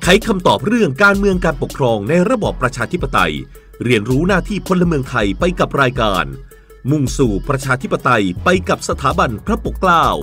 ไขคำตอบเรื่องการเมืองการปกครองในระบอบประชาธิปไตยเรียนรู้หน้าที่พลเมืองไทยไปกับรายการมุ่งสู่ประชาธิปไตยไปกับสถาบันพระปกเกล้า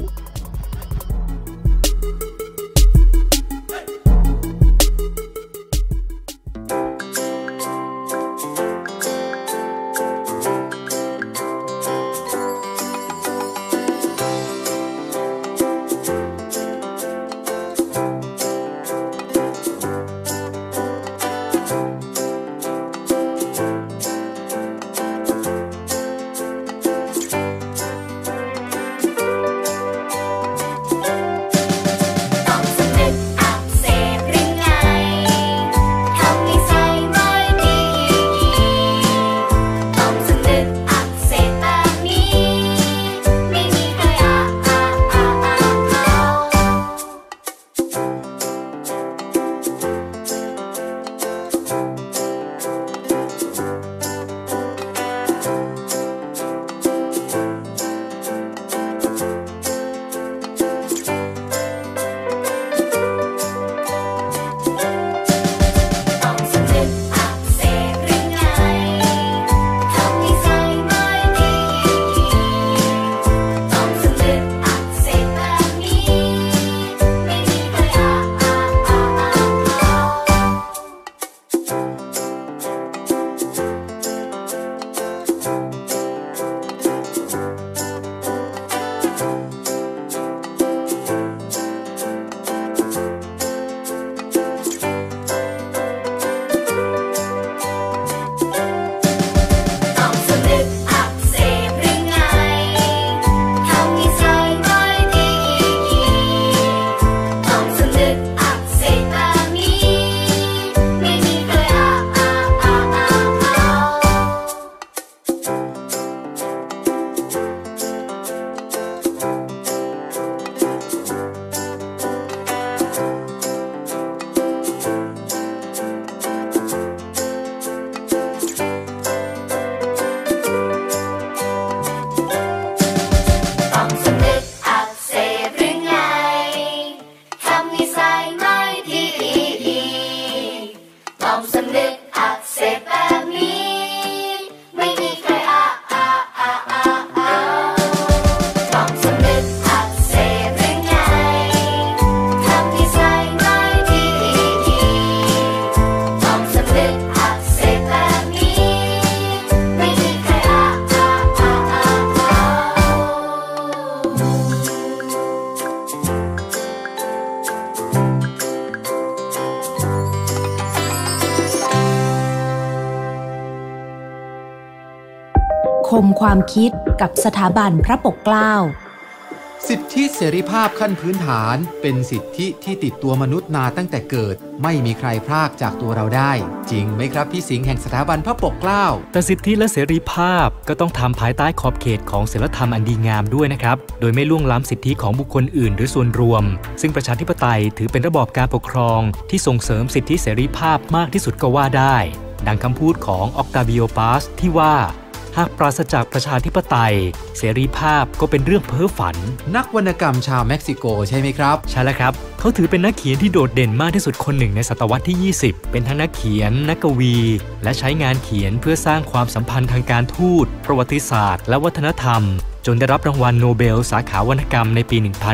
คมความคิดกับสถาบันพระปกเกล้าสิทธิเสรีภาพขั้นพื้นฐานเป็นสิทธิที่ติดตัวมนุษย์มาตั้งแต่เกิดไม่มีใครพรากจากตัวเราได้จริงไหมครับพี่สิงห์แห่งสถาบันพระปกเกล้าแต่สิทธิและเสรีภาพก็ต้องทำภายใต้ขอบเขตของศีลธรรมอันดีงามด้วยนะครับโดยไม่ล่วงล้ำสิทธิของบุคคลอื่นหรือส่วนรวมซึ่งประชาธิปไตยถือเป็นระบอบการปกครองที่ส่งเสริมสิทธิเสรีภาพมากที่สุดก็ว่าได้ดังคำพูดของออกตาวิโอ ปาสที่ว่าหากปราศจากประชาธิปไตยเสรีภาพก็เป็นเรื่องเพ้อฝันนักวรรณกรรมชาวเม็กซิโกใช่ไหมครับใช่แล้วครับเขาถือเป็นนักเขียนที่โดดเด่นมากที่สุดคนหนึ่งในศตวรรษที่ 20เป็นทั้งนักเขียนนักกวีและใช้งานเขียนเพื่อสร้างความสัมพันธ์ทางการทูตประวัติศาสตร์และวัฒนธรรมจนได้รับรางวัลโนเบลสาขาวรรณกรรมในปี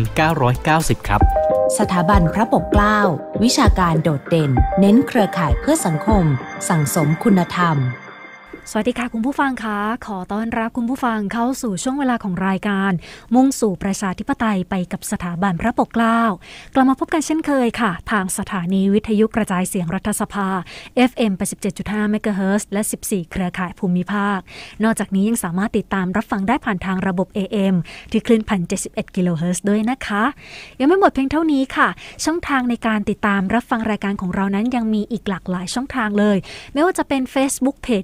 1990 ครับสถาบันพระปกเกล้าวิชาการโดดเด่นเน้นเครือข่ายเพื่อสังคมสั่งสมคุณธรรมสวัสดีค่ะคุณผู้ฟังคะขอต้อนรับคุณผู้ฟังเข้าสู่ช่วงเวลาของรายการมุ่งสู่ประชาธิปไตยไปกับสถาบันพระปกเกล้ากลับมาพบกันเช่นเคยค่ะทางสถานีวิทยุกระจายเสียงรัฐสภา FM 87.5 เมกะเฮิรตซ์และ14เครือข่ายภูมิภาคนอกจากนี้ยังสามารถติดตามรับฟังได้ผ่านทางระบบ AM ที่คลื่น 1,071 กิโลเฮิรตซ์ด้วยนะคะยังไม่หมดเพียงเท่านี้ค่ะช่องทางในการติดตามรับฟังรายการของเรานั้นยังมีอีกหลากหลายช่องทางเลยไม่ว่าจะเป็น Facebook Page วิทยุและ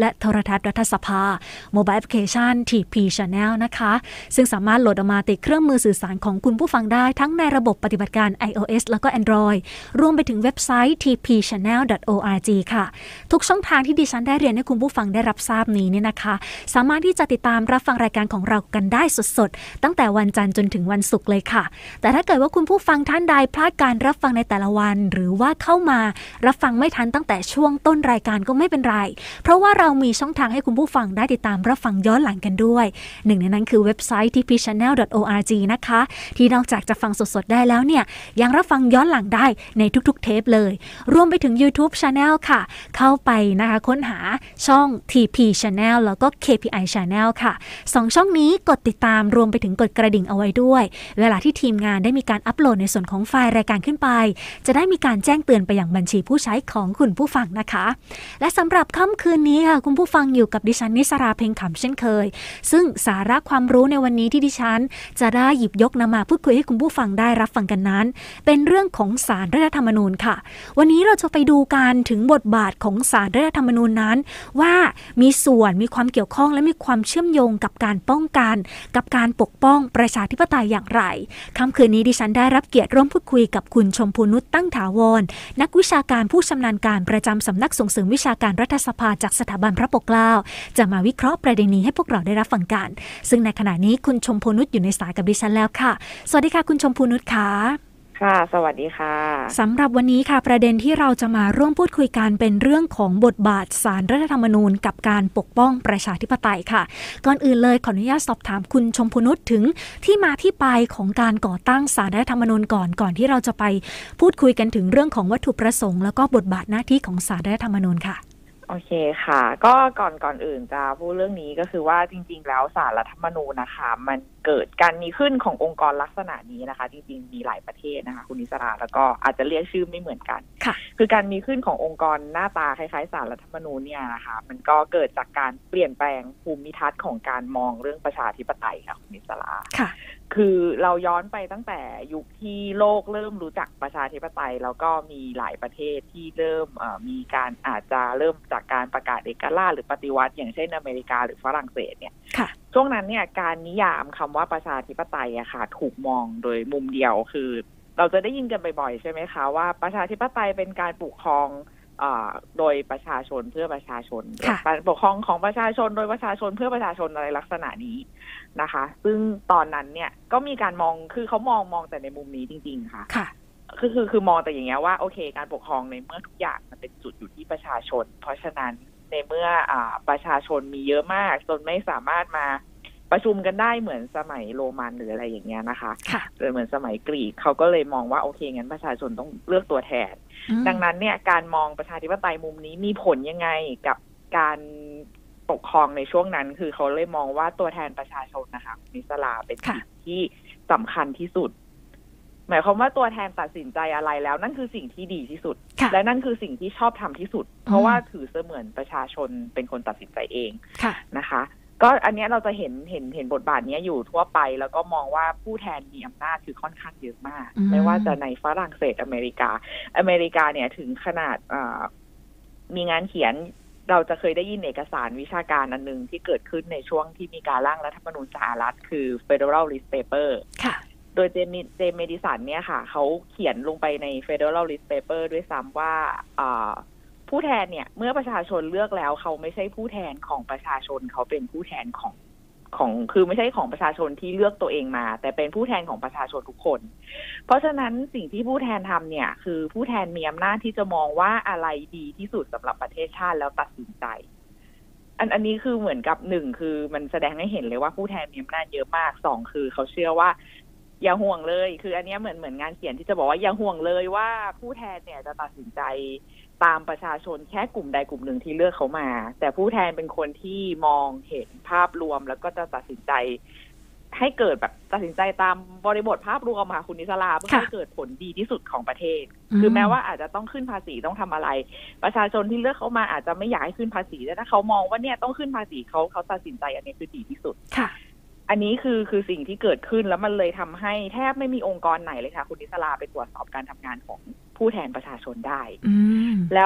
และโทรทัศน์รัฐสภาโมบายแอปพลิเคชัน TP Channel นะคะซึ่งสามารถโหลดออกมาติดเครื่องมือสื่อสารของคุณผู้ฟังได้ทั้งในระบบปฏิบัติการ iOS แล้วก็ Android รวมไปถึงเว็บไซต์ tpchannel.org ค่ะทุกช่องทางที่ดิฉันได้เรียนให้คุณผู้ฟังได้รับทราบนี้เนี่ยนะคะสามารถที่จะติดตามรับฟังรายการของเรากันได้สดๆตั้งแต่วันจันทร์จนถึงวันศุกร์เลยค่ะแต่ถ้าเกิดว่าคุณผู้ฟังท่านใดพลาดการรับฟังในแต่ละวันหรือว่าเข้ามารับฟังไม่ทันตั้งแต่ช่วงต้นรายการก็ไม่เป็นไรเพราะว่าเรามีช่องทางให้คุณผู้ฟังได้ติดตามรับฟังย้อนหลังกันด้วยหนึ่งในนั้นคือเว็บไซต์ tpchannel.org นะคะที่นอกจากจะฟังสดๆได้แล้วเนี่ยยังรับฟังย้อนหลังได้ในทุกๆเทปเลยรวมไปถึง YouTube Channel ค่ะเข้าไปนะคะค้นหาช่อง TP Channel แล้วก็ KPI Channel ค่ะ2ช่องนี้กดติดตามรวมไปถึงกดกระดิ่งเอาไว้ด้วยเวลาที่ทีมงานได้มีการอัปโหลดในส่วนของไฟล์รายการขึ้นไปจะได้มีการแจ้งเตือนไปอย่างบัญชีผู้ใช้ของคุณผู้ฟังนะคะและสำหรับค่ำคืนนี้ค่ะคุณผู้ฟังอยู่กับดิฉันนิสราเพ็งขำเช่นเคยซึ่งสาระความรู้ในวันนี้ที่ดิฉันจะได้หยิบยกนำมาพูดคุยให้คุณผู้ฟังได้รับฟังกันนั้นเป็นเรื่องของศาลรัฐธรรมนูญค่ะวันนี้เราจะไปดูกันถึงบทบาทของศาลรัฐธรรมนูญนั้นว่ามีส่วนมีความเกี่ยวข้องและมีความเชื่อมโยงกับการป้องกันกับการปกป้องประชาธิปไตยอย่างไรค่ำคืนนี้ดิฉันได้รับเกียรติร่วมพูดคุยกับคุณชมพูนุชตั้งถาวรนักวิชาการผู้ชำนาญการประจำสำนักส่งเสริมวิชาการรัฐสภาจากสถาบันพระปกเกล้าจะมาวิเคราะห์ประเด็นนี้ให้พวกเราได้รับฟังกันซึ่งในขณะนี้คุณชมพูนุชอยู่ในสายกับดิฉันแล้วค่ะสวัสดีค่ะคุณชมพูนุชค่ะค่ะสวัสดีค่ะสำหรับวันนี้ค่ะประเด็นที่เราจะมาร่วมพูดคุยกันเป็นเรื่องของบทบาทศาลรัฐธรรมนูญกับการปกป้องประชาธิปไตยค่ะก่อนอื่นเลยขออนุญาตสอบถามคุณชมพูนุชถึงที่มาที่ไปของการก่อตั้งศาลรัฐธรรมนูญก่อนที่เราจะไปพูดคุยกันถึงเรื่องของวัตถุประสงค์แล้วก็บทบาทหน้าที่ของศาลรัฐธรรมนูญค่ะโอเคค่ะก็ก่อนอื่นจะพูดเรื่องนี้ก็คือว่าจริงๆแล้วศาลรัฐธรรมนูญนะคะมันเกิดการมีขึ้นขององค์กรลักษณะนี้นะคะจริงๆมีหลายประเทศนะคะคุณนิสราแล้วก็อาจจะเรียกชื่อไม่เหมือนกันคือการมีขึ้นขององค์กรหน้าตาคล้ายๆศาลรัฐธรรมนูญเนี่ยนะคะมันก็เกิดจากการเปลี่ยนแปลงภูมิทัศน์ของการมองเรื่องประชาธิปไตยค่ะคุณนิสราคือเราย้อนไปตั้งแต่ยุคที่โลกเริ่มรู้จักประชาธิปไตยแล้วก็มีหลายประเทศที่เริ่มมีการอาจจะเริ่มจากการประกาศเอกราชหรือปฏิวัติอย่างเช่นอเมริกาหรือฝรั่งเศสเนี่ยช่วงนั้นเนี่ยการนิยามคำว่าประชาธิปไตยอะค่ะถูกมองโดยมุมเดียวคือเราจะได้ยินกันบ่อยๆใช่ไหมคะว่าประชาธิปไตยเป็นการปกครองโดยประชาชนเพื่อประชาชนการปกครองของประชาชนโดยประชาชนเพื่อประชาชนอะไรลักษณะนี้นะคะซึ่งตอนนั้นเนี่ยก็มีการมองคือเขามองแต่ในมุมนี้จริงๆค่ะคือมองแต่อย่างเงี้ยว่าโอเคการปกครองในเมื่อทุกอย่างมันเป็นจุดอยู่ที่ประชาชนเพราะฉะนั้นในเมื่อประชาชนมีเยอะมากจนไม่สามารถมาประชุมกันได้เหมือนสมัยโรมันหรืออะไรอย่างเงี้ยนะคะหรือเหมือนสมัยกรีกเขาก็เลยมองว่าโอเคงั้นประชาชนต้องเลือกตัวแทนดังนั้นเนี่ยการมองประชาธิปไตยมุมนี้มีผลยังไงกับการปกครองในช่วงนั้นคือเขาเลยมองว่าตัวแทนประชาชนนะคะนิสลาเป็นสิ่งที่สำคัญที่สุดหมายความว่าตัวแทนตัดสินใจอะไรแล้วนั่นคือสิ่งที่ดีที่สุดและนั่นคือสิ่งที่ชอบทำที่สุดเพราะว่าถือเสมือนประชาชนเป็นคนตัดสินใจเองนะคะก็อันนี้เราจะเห็นบทบาทนี้อยู่ทั่วไปแล้วก็มองว่าผู้แทนมีอำนาจคือค่อนข้างเยอะมากไม่ว่าจะในฝรั่งเศสอเมริกาเนี่ยถึงขนาดมีงานเขียนเราจะเคยได้ยินเอกสารวิชาการอันนึงที่เกิดขึ้นในช่วงที่มีการร่างรัฐธรรมนูญสหรัฐคือ Federalist Paper โดยเจมส์เมดิสันเนี่ยค่ะเขาเขียนลงไปใน Federalist Paper ด้วยซ้ำว่าผู้แทนเนี่ยเมื่อประชาชนเลือกแล้วเขาไม่ใช่ผู้แทนของประชาชนเขาเป็นผู้แทนของคือไม่ใช่ของประชาชนที่เลือกตัวเองมาแต่เป็นผู้แทนของประชาชนทุกคนเพราะฉะนั้นสิ่งที่ผู้แทนทำเนี่ยคือผู้แทนมีอำนาจที่จะมองว่าอะไรดีที่สุดสำหรับประเทศชาติแล้วตัดสินใจอันนี้คือเหมือนกับ1คือมันแสดงให้เห็นเลยว่าผู้แทนมีอำนาจเยอะมาก2คือเขาเชื่อว่าอย่าห่วงเลยคืออันนี้เหมือนงานเขียนที่จะบอกว่าอย่าห่วงเลยว่าผู้แทนเนี่ยจะตัดสินใจตามประชาชนแค่กลุ่มใดกลุ่มหนึ่งที่เลือกเขามาแต่ผู้แทนเป็นคนที่มองเห็นภาพรวมแล้วก็จะตัดสินใจให้เกิดแบบตัดสินใจตามบริบทภาพรวมมาคุณนิสลาเพื่อให้เกิดผลดีที่สุดของประเทศคือแม้ว่าอาจจะต้องขึ้นภาษีต้องทำอะไรประชาชนที่เลือกเขามาอาจจะไม่อยากให้ขึ้นภาษีแต่ถ้าเขามองว่าเนี่ยต้องขึ้นภาษีเขาตัดสินใจอันนี้คือดีที่สุดอันนี้คือสิ่งที่เกิดขึ้นแล้วมันเลยทำให้แทบไม่มีองค์กรไหนเลยค่ะคุณนิสลาไปตรวจสอบการทำงานของผู้แทนประชาชนได้แล้ว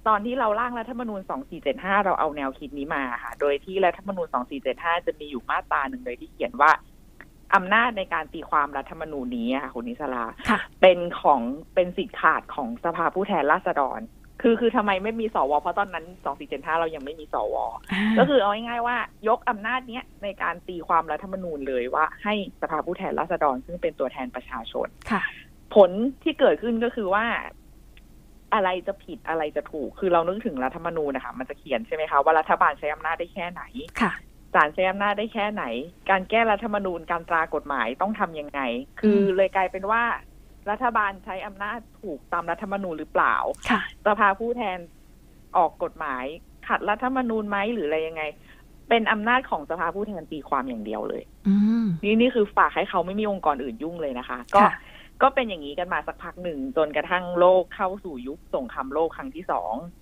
ตอนที่เราร่างรัฐธรรมนูญ 2475 เราเอาแนวคิดนี้มาค่ะโดยที่รัฐธรรมนูญ 2475 จะมีอยู่มาตราหนึ่งเลยที่เขียนว่าอำนาจในการตีความรัฐธรรมนูญนี้ค่ะคุณนิสราเป็นสิทธิขาดของสภาผู้แทนราษฎรคือทำไมไม่มีสวเพราะตอนนั้น 2475 เรายังไม่มีสวก็คือเอาง่ายๆว่ายกอำนาจเนี้ยในการตีความรัฐธรรมนูญเลยว่าให้สภาผู้แทนราษฎรซึ่งเป็นตัวแทนประชาชนผลที่เกิดขึ้นก็คือว่าอะไรจะผิดอะไรจะถูกคือเรานึกถึงรัฐธรรมนูญนะคะมันจะเขียนใช่ไหมคะว่ารัฐบาลใช้อำนาจได้แค่ไหนศาลใช้อำนาจได้แค่ไหนการแก้รัฐธรรมนูญการตรากฎหมายต้องทำยังไงคือเลยกลายเป็นว่ารัฐบาลใช้อำนาจถูกตามรัฐธรรมนูญหรือเปล่าสภาผู้แทนออกกฎหมายขัดรัฐธรรมนูญไหมหรืออะไรยังไงเป็นอำนาจของสภาผู้แทนตีความอย่างเดียวเลยนี่คือฝากให้เขาไม่มีองค์กรอื่นยุ่งเลยนะคะก็เป็นอย่างนี้กันมาสักพักหนึ่งจนกระทั่งโลกเข้าสู่ยุคสงครามโลกครั้งที่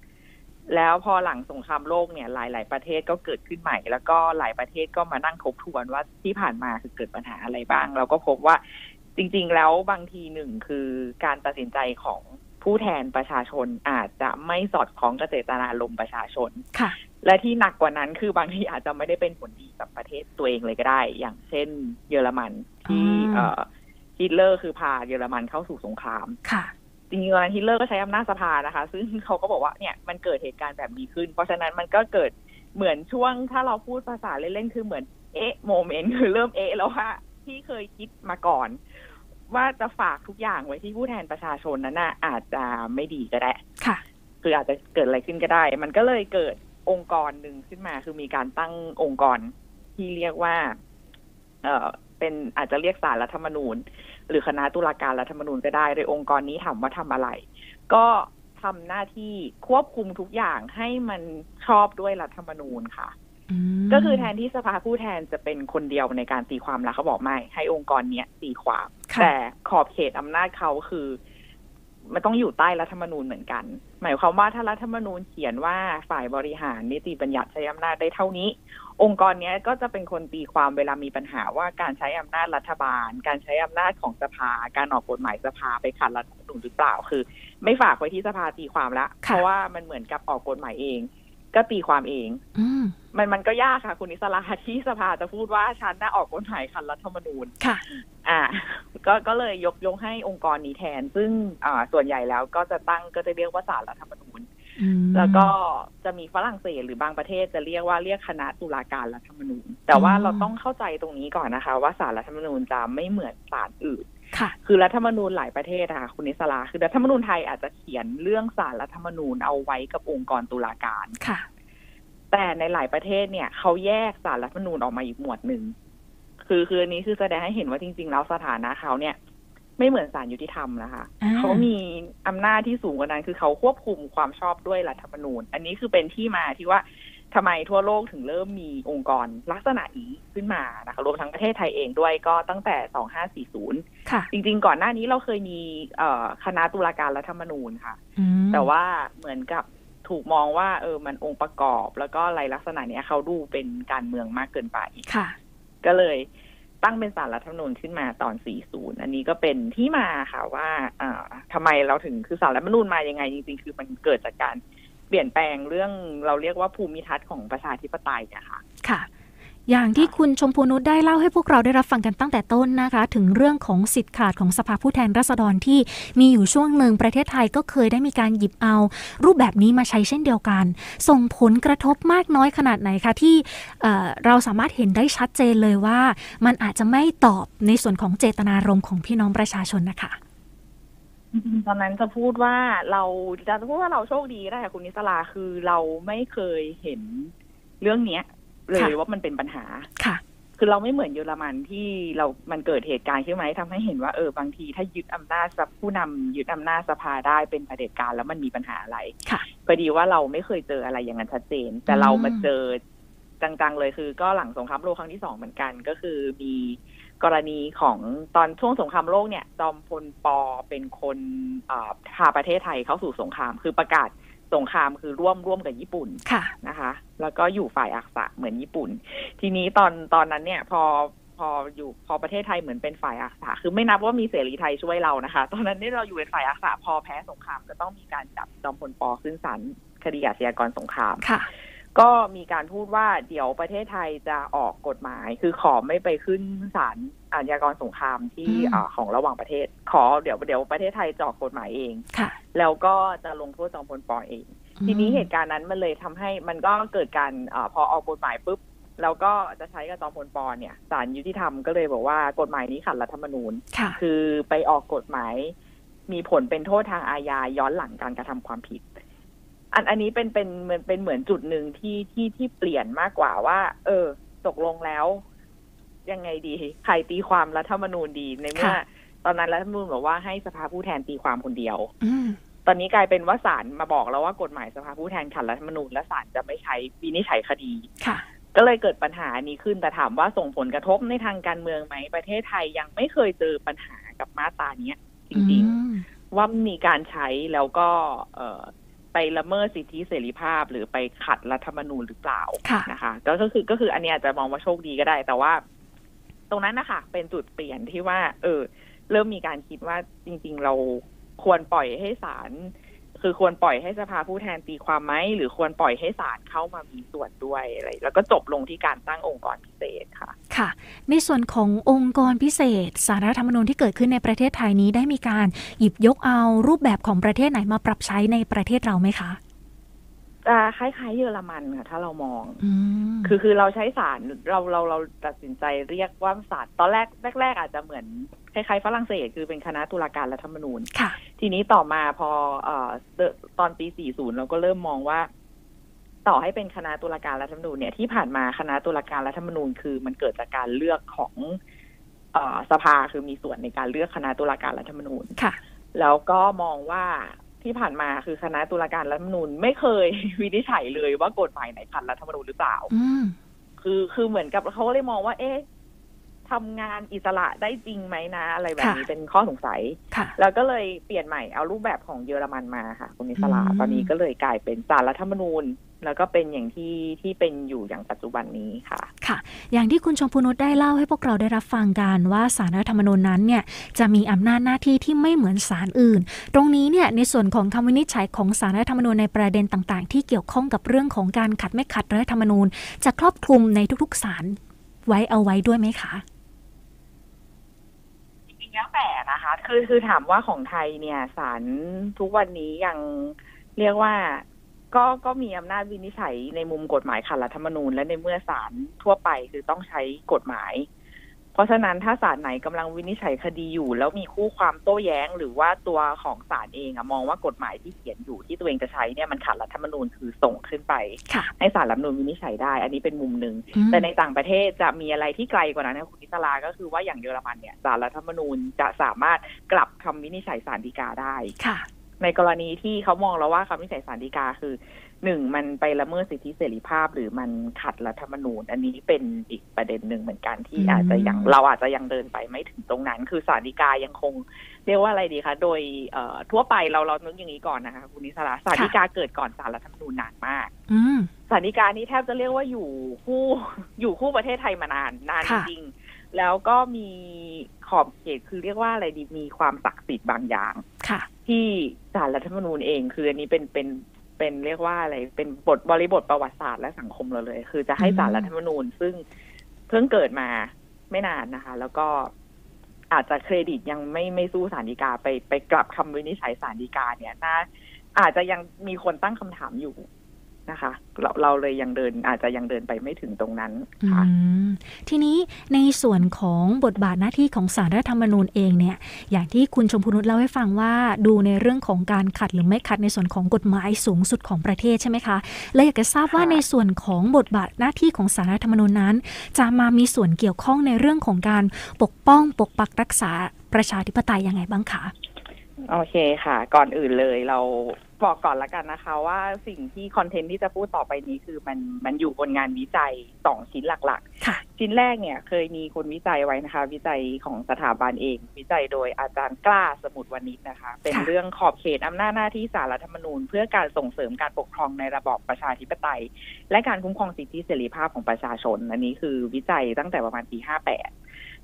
2แล้วพอหลังสงครามโลกเนี่ยหลายๆประเทศก็เกิดขึ้นใหม่แล้วก็หลายประเทศก็มานั่งทบทวนว่าที่ผ่านมาคือเกิดปัญหาอะไรบ้างเราก็พบว่าจริงๆแล้วบางทีหนึ่งคือการตัดสินใจของผู้แทนประชาชนอาจจะไม่สอดคล้องกับเจตนารมณ์ประชาชนและที่หนักกว่านั้นคือบางทีอาจจะไม่ได้เป็นผลดีกับประเทศตัวเองเลยก็ได้อย่างเช่นเยอรมันที่ฮิตเลอร์คือพาเยอรมันเข้าสู่สงครามจริงๆฮิตเลอร์ก็ใช้อำนาจสภานะคะซึ่งเขาก็บอกว่าเนี่ยมันเกิดเหตุการณ์แบบนี้ขึ้นเพราะฉะนั้นมันก็เกิดเหมือนช่วงถ้าเราพูดภาษาเล่นๆคือเหมือนโมเมนต์คือเริ่มแล้วว่าที่เคยคิดมาก่อนว่าจะฝากทุกอย่างไว้ที่ผู้แทนประชาชนนั้นน่ะอาจจะไม่ดีก็ได้ค่ะคืออาจจะเกิดอะไรขึ้นก็ได้มันก็เลยเกิดองค์กรหนึ่งขึ้นมาคือมีการตั้งองค์กรที่เรียกว่าเป็นอาจจะเรียกศาลรัฐธรรมนูญหรือคณะตุลาการรัฐธรรมนูญก็ได้โดยองค์กรนี้ถามว่าทำอะไรก็ทำหน้าที่ควบคุมทุกอย่างให้มันชอบด้วยรัฐธรรมนูญค่ะก็คือแทนที่สภาผู้แทนจะเป็นคนเดียวในการตีความแล้วเขาบอกไม่ให้องค์กรเนี้ยตีความแต่ขอบเขตอำนาจเขาคือมันต้องอยู่ใต้รัฐธรรมนูญเหมือนกันหมายความว่าถ้ารัฐธรรมนูญเขียนว่าฝ่ายบริหารนิติบัญญัติใช้อำนาจได้เท่านี้องค์กรนี้ก็จะเป็นคนตีความเวลามีปัญหาว่าการใช้อำนาจรัฐบาลการใช้อำนาจของสภาการออกกฎหมายสภาไปขัดรัฐธรรมนูญหรือเปล่าคือไม่ฝากไว้ที่สภาตีความละเพราะว่ามันเหมือนกับออกกฎหมายเองก็ตีความเองมันก็ยากค่ะคุณนิสราที่สภาจะพูดว่าฉันน่ะออกกฎหมายขัดรัฐธรรมนูญค่ะก็เลยยกให้องค์กรนี้แทนซึ่งส่วนใหญ่แล้วก็จะเรียกว่าศาลรัฐธรรมนูญแล้วก็จะมีฝรั่งเศสหรือบางประเทศจะเรียกคณะตุลาการรัฐธรรมนูญแต่ว่าเราต้องเข้าใจตรงนี้ก่อนนะคะว่าศาลรัฐธรรมนูญจะไม่เหมือนศาลอื่นคือรัฐธรรมนูญหลายประเทศค่ะคุณนิสราคือรัฐธรรมนูญไทยอาจจะเขียนเรื่องศาลรัฐธรรมนูญเอาไว้กับองค์กรตุลาการแต่ในหลายประเทศเนี่ยเขาแยกศาลรัฐธรรมนูญออกมาอีกหมวดหนึ่งคืออันนี้คือแสดงให้เห็นว่าจริงๆแล้วสถานะเขาเนี่ยไม่เหมือนศาลยุติธรรมนะคะเขามีอำนาจที่สูงกว่านั้นคือเขาควบคุมความชอบด้วยรัฐธรรมนูญอันนี้คือเป็นที่มาที่ว่าทำไมทั่วโลกถึงเริ่มมีองค์กรลักษณะนี้ขึ้นมานะคะรวมทั้งประเทศไทยเองด้วยก็ตั้งแต่2540จริงๆก่อนหน้านี้เราเคยมีคณะตุลาการรัฐธรรมนูญค่ะแต่ว่าเหมือนกับถูกมองว่ามันองค์ประกอบแล้วก็อะไรลักษณะเนี้ยเขาดูเป็นการเมืองมากเกินไปค่ะก็เลยตั้งเป็นศาลรัฐธรรมนูญขึ้นมาตอน40อันนี้ก็เป็นที่มาค่ะว่าทำไมเราถึงคือศาลรัฐธรรมนูญมายังไงจริงๆคือมันเกิดจากการเปลี่ยนแปลงเรื่องเราเรียกว่าภูมิทัศน์ของประชาธิปไตยค่ะค่ะอย่างที่คุณชมพูนุชได้เล่าให้พวกเราได้รับฟังกันตั้งแต่ต้นนะคะถึงเรื่องของสิทธิ์ขาดของสภาผู้แทนราษฎรที่มีอยู่ช่วงหนึ่งประเทศไทยก็เคยได้มีการหยิบเอารูปแบบนี้มาใช้เช่นเดียวกันส่งผลกระทบมากน้อยขนาดไหนคะที่เราสามารถเห็นได้ชัดเจนเลยว่ามันอาจจะไม่ตอบในส่วนของเจตนารมณ์ของพี่น้องประชาชนนะคะตอนนั้นจะพูดว่าเราโชคดีได้ค่ะคุณนิสราคือเราไม่เคยเห็นเรื่องนี้เลยว่ามันเป็นปัญหาค่ะคือเราไม่เหมือนเยอรมันที่มันเกิดเหตุการณ์ขึ้นมาทำให้เห็นว่าบางทีถ้ายึดอำนาจผู้นำยึดอำนาจสภาได้เป็นเผด็จการแล้วมันมีปัญหาอะไรพอดีว่าเราไม่เคยเจออะไรอย่างนั้นชัดเจนแต่เรามาเจอจังๆเลยคือก็หลังสงครามโลกครั้งที่2เหมือนกันก็คือมีกรณีของตอนช่วงสงครามโลกเนี่ยจอมพลป.เป็นคนพาประเทศไทยเข้าสู่สงครามคือประกาศสงครามคือร่วมกับญี่ปุ่นนะคะแล้วก็อยู่ฝ่ายอักษะเหมือนญี่ปุ่นทีนี้ตอนนั้นเนี่ยพอประเทศไทยเหมือนเป็นฝ่ายอักษะคือไม่นับว่ามีเสรีไทยช่วยเรานะคะตอนนั้นเนี่ยเราอยู่เป็นฝ่ายอักษะพอแพ้สงครามก็ต้องมีการจับจอมพลป.ขึ้นศาลคดีอาชญากรสงครามค่ะก็มีการพูดว่าเดี๋ยวประเทศไทยจะออกกฎหมายคือขอไม่ไปขึ้นศาลอาชญากรสงครามที่ของระหว่างประเทศขอเดี๋ยวประเทศไทยจะออกกฎหมายเองแล้วก็จะลงโทษจอมพลป.เองทีนี้เหตุการณ์นั้นมันเลยทำให้มันก็เกิดการพอออกกฎหมายปุ๊บแล้วก็จะใช้กับจอมพลป.เนี่ยศาลยุติธรรมก็เลยบอกว่ากฎหมายนี้ขัดรัฐธรรมนูญคือไปออกกฎหมายมีผลเป็นโทษทางอาญาย้อนหลังการกระทำความผิดอันนี้เป็นเหมือนจุดหนึ่งที่เปลี่ยนมากกว่าว่าตกลงแล้วยังไงดีใครตีความรัฐธรรมนูญดีในเมื่อตอนนั้นรัฐธรรมนูญบอกว่าให้สภาผู้แทนตีความคนเดียวตอนนี้กลายเป็นว่าศาลมาบอกแล้วว่ากฎหมายสภาผู้แทนขัดรัฐธรรมนูญและศาลจะไม่ใช้วินิจฉัยคดีก็เลยเกิดปัญหานี้ขึ้นแต่ถามว่าส่งผลกระทบในทางการเมืองไหมประเทศไทยยังไม่เคยเจอปัญหากับมาตรานี้จริงๆว่ามีการใช้แล้วก็ไปละเมิดสิทธิเสรีภาพหรือไปขัดรัฐธรรมนูญหรือเปล่านะคะก็คืออันนี้อาจจะมองว่าโชคดีก็ได้แต่ว่าตรงนั้นนะคะเป็นจุดเปลี่ยนที่ว่าเริ่มมีการคิดว่าจริงๆเราควรปล่อยให้ศาลคือควรปล่อยให้สภาผู้แทนตีความไหมหรือควรปล่อยให้ศาลเข้ามามีส่วนด้วยอะไรแล้วก็จบลงที่การตั้งองค์กรพิเศษค่ะค่ะในส่วนขององค์กรพิเศษศาลรัฐธรรมนูญที่เกิดขึ้นในประเทศไทยนี้ได้มีการหยิบยกเอารูปแบบของประเทศไหนมาปรับใช้ในประเทศเราไหมคะคล้ายๆเยอรมันค่ะถ้าเรามองคือเราใช้ศาลเราตัดสินใจเรียกว่าศาลตอนแรกอาจจะเหมือนคล้ายๆฝรั่งเศสคือเป็นคณะตุลาการรัฐธรรมนูญทีนี้ต่อมาพอตอนปี40เราก็เริ่มมองว่าต่อให้เป็นคณะตุลาการรัฐธรรมนูญเนี่ยที่ผ่านมาคณะตุลาการรัฐธรรมนูญคือมันเกิดจากการเลือกของสภาคือมีส่วนในการเลือกคณะตุลาการรัฐธรรมนูญแล้วก็มองว่าที่ผ่านมาคือคณะตุลาการรัฐธรรมนูญไม่เคยวินิจฉัยเลยว่ากฎหมายไหนขัดรัฐธรรมนูญหรือเปล่าคือเหมือนกับเขาเลยมองว่าทำงานอิสระได้จริงไหมนะอะไรแบบนี้เป็นข้อสงสัยแล้วก็เลยเปลี่ยนใหม่เอารูปแบบของเยอรมันมาค่ะคุณนิสลาตอนนี้ก็เลยกลายเป็นศาลรัฐธรรมนูญแล้วก็เป็นอย่างที่เป็นอยู่อย่างปัจจุบันนี้ค่ะค่ะอย่างที่คุณชมพูนุชได้เล่าให้พวกเราได้รับฟังกันว่าศาลรัฐธรรมนูญนั้นเนี่ยจะมีอำนาจหน้าที่ที่ไม่เหมือนศาลอื่นตรงนี้เนี่ยในส่วนของคำวินิจฉัยของศาลรัฐธรรมนูญในประเด็นต่างๆที่เกี่ยวข้องกับเรื่องของการขัดไม่ขัดรัฐธรรมนูญจะครอบคลุมในทุกๆศาลเอาไว้ด้วยไหมคะแล้วแต่นะคะคือถามว่าของไทยเนี่ยศาลทุกวันนี้ยังเรียกว่าก็มีอำนาจวินิจฉัยในมุมกฎหมายขัดรัฐธรรมนูญและในเมื่อศาลทั่วไปคือต้องใช้กฎหมายเพราะฉะนั้นถ้าศาลไหนกำลังวินิจฉัยคดีอยู่แล้วมีคู่ความโต้แย้งหรือว่าตัวของศาลเองมองว่ากฎหมายที่เขียนอยู่ที่ตัวเองจะใช้เนี่ยมันขัดรัฐธรรมนูญคือส่งขึ้นไปให้ศาลรัฐธรรมนูญวินิจฉัยได้อันนี้เป็นมุมนึงแต่ในต่างประเทศจะมีอะไรที่ไกลกว่านั้นนะคุณนิสลาก็คือว่าอย่างเยอรมันเนี่ยศาลรัฐธรรมนูญจะสามารถกลับคำวินิจฉัยศาลฎีกาได้ในกรณีที่เขามองแล้วว่าคำวินิจฉัยศาลฎีกาคือ1มันไปละเมิดสิทธิเสรีภาพหรือมันขัดรัฐธรรมนูญอันนี้เป็นอีกประเด็นหนึ่งเหมือนกันที่อาจจะยังเดินไปไม่ถึงตรงนั้นคือศาลฎีกายังคงเรียกว่าอะไรดีคะโดยทั่วไปเรานึกอย่างนี้ก่อนนะคะคุณนิสราศาลฎีกาเกิดก่อนศาลรัฐธรรมนูญนานมากศาลฎีกานี้แทบจะเรียกว่าอยู่คู่ประเทศไทยมานานจริงๆแล้วก็มีขอบเขตคือเรียกว่าอะไรดีมีความศักดิ์สิทธิ์บางอย่างที่ศาลรัฐธรรมนูญเองคืออันนี้เป็นเรียกว่าอะไรเป็นบริบทประวัติศาสตร์และสังคมเราเลยคือจะให้ศาลรัฐธรรมนูญซึ่งเพิ่งเกิดมาไม่นานนะคะแล้วก็อาจจะเครดิตยังไม่สู้ศาลฎีกาไปกลับคำวินิจฉัยศาลฎีกาเนี่ยอาจจะยังมีคนตั้งคำถามอยู่นะคะเราเลยอาจจะยังเดินไปไม่ถึงตรงนั้นค่ะทีนี้ในส่วนของบทบาทหน้าที่ของศาลรัฐธรรมนูญเองเนี่ยอย่างที่คุณชมพูนุชเล่าให้ฟังว่าดูในเรื่องของการขัดหรือไม่ขัดในส่วนของกฎหมายสูงสุดของประเทศใช่ไหมคะและอยากจะทราบว่าในส่วนของบทบาทหน้าที่ของศาลรัฐธรรมนูญนั้นจะมามีส่วนเกี่ยวข้องในเรื่องของการปกป้องปกปักรักษาประชาธิปไตยยังไงบ้างคะโอเคค่ะก่อนอื่นเลยเราบอกก่อนละกันนะคะว่าสิ่งที่คอนเทนต์ที่จะพูดต่อไปนี้คือมันอยู่บนงานวิจัย2ชิ้นหลักๆชิ้นแรกเนี่ยเคยมีคนวิจัยไว้นะคะวิจัยของสถาบันเองวิจัยโดยอาจารย์กล้าสมุทรวณิชนะคะเป็นเรื่องขอบเขตอำนาจหน้าที่ศาลรัฐธรรมนูญเพื่อการส่งเสริมการปกครองในระบอบประชาธิปไตยและการคุ้มครองสิทธิเสรีภาพของประชาชนอันนี้คือวิจัยตั้งแต่ประมาณปี58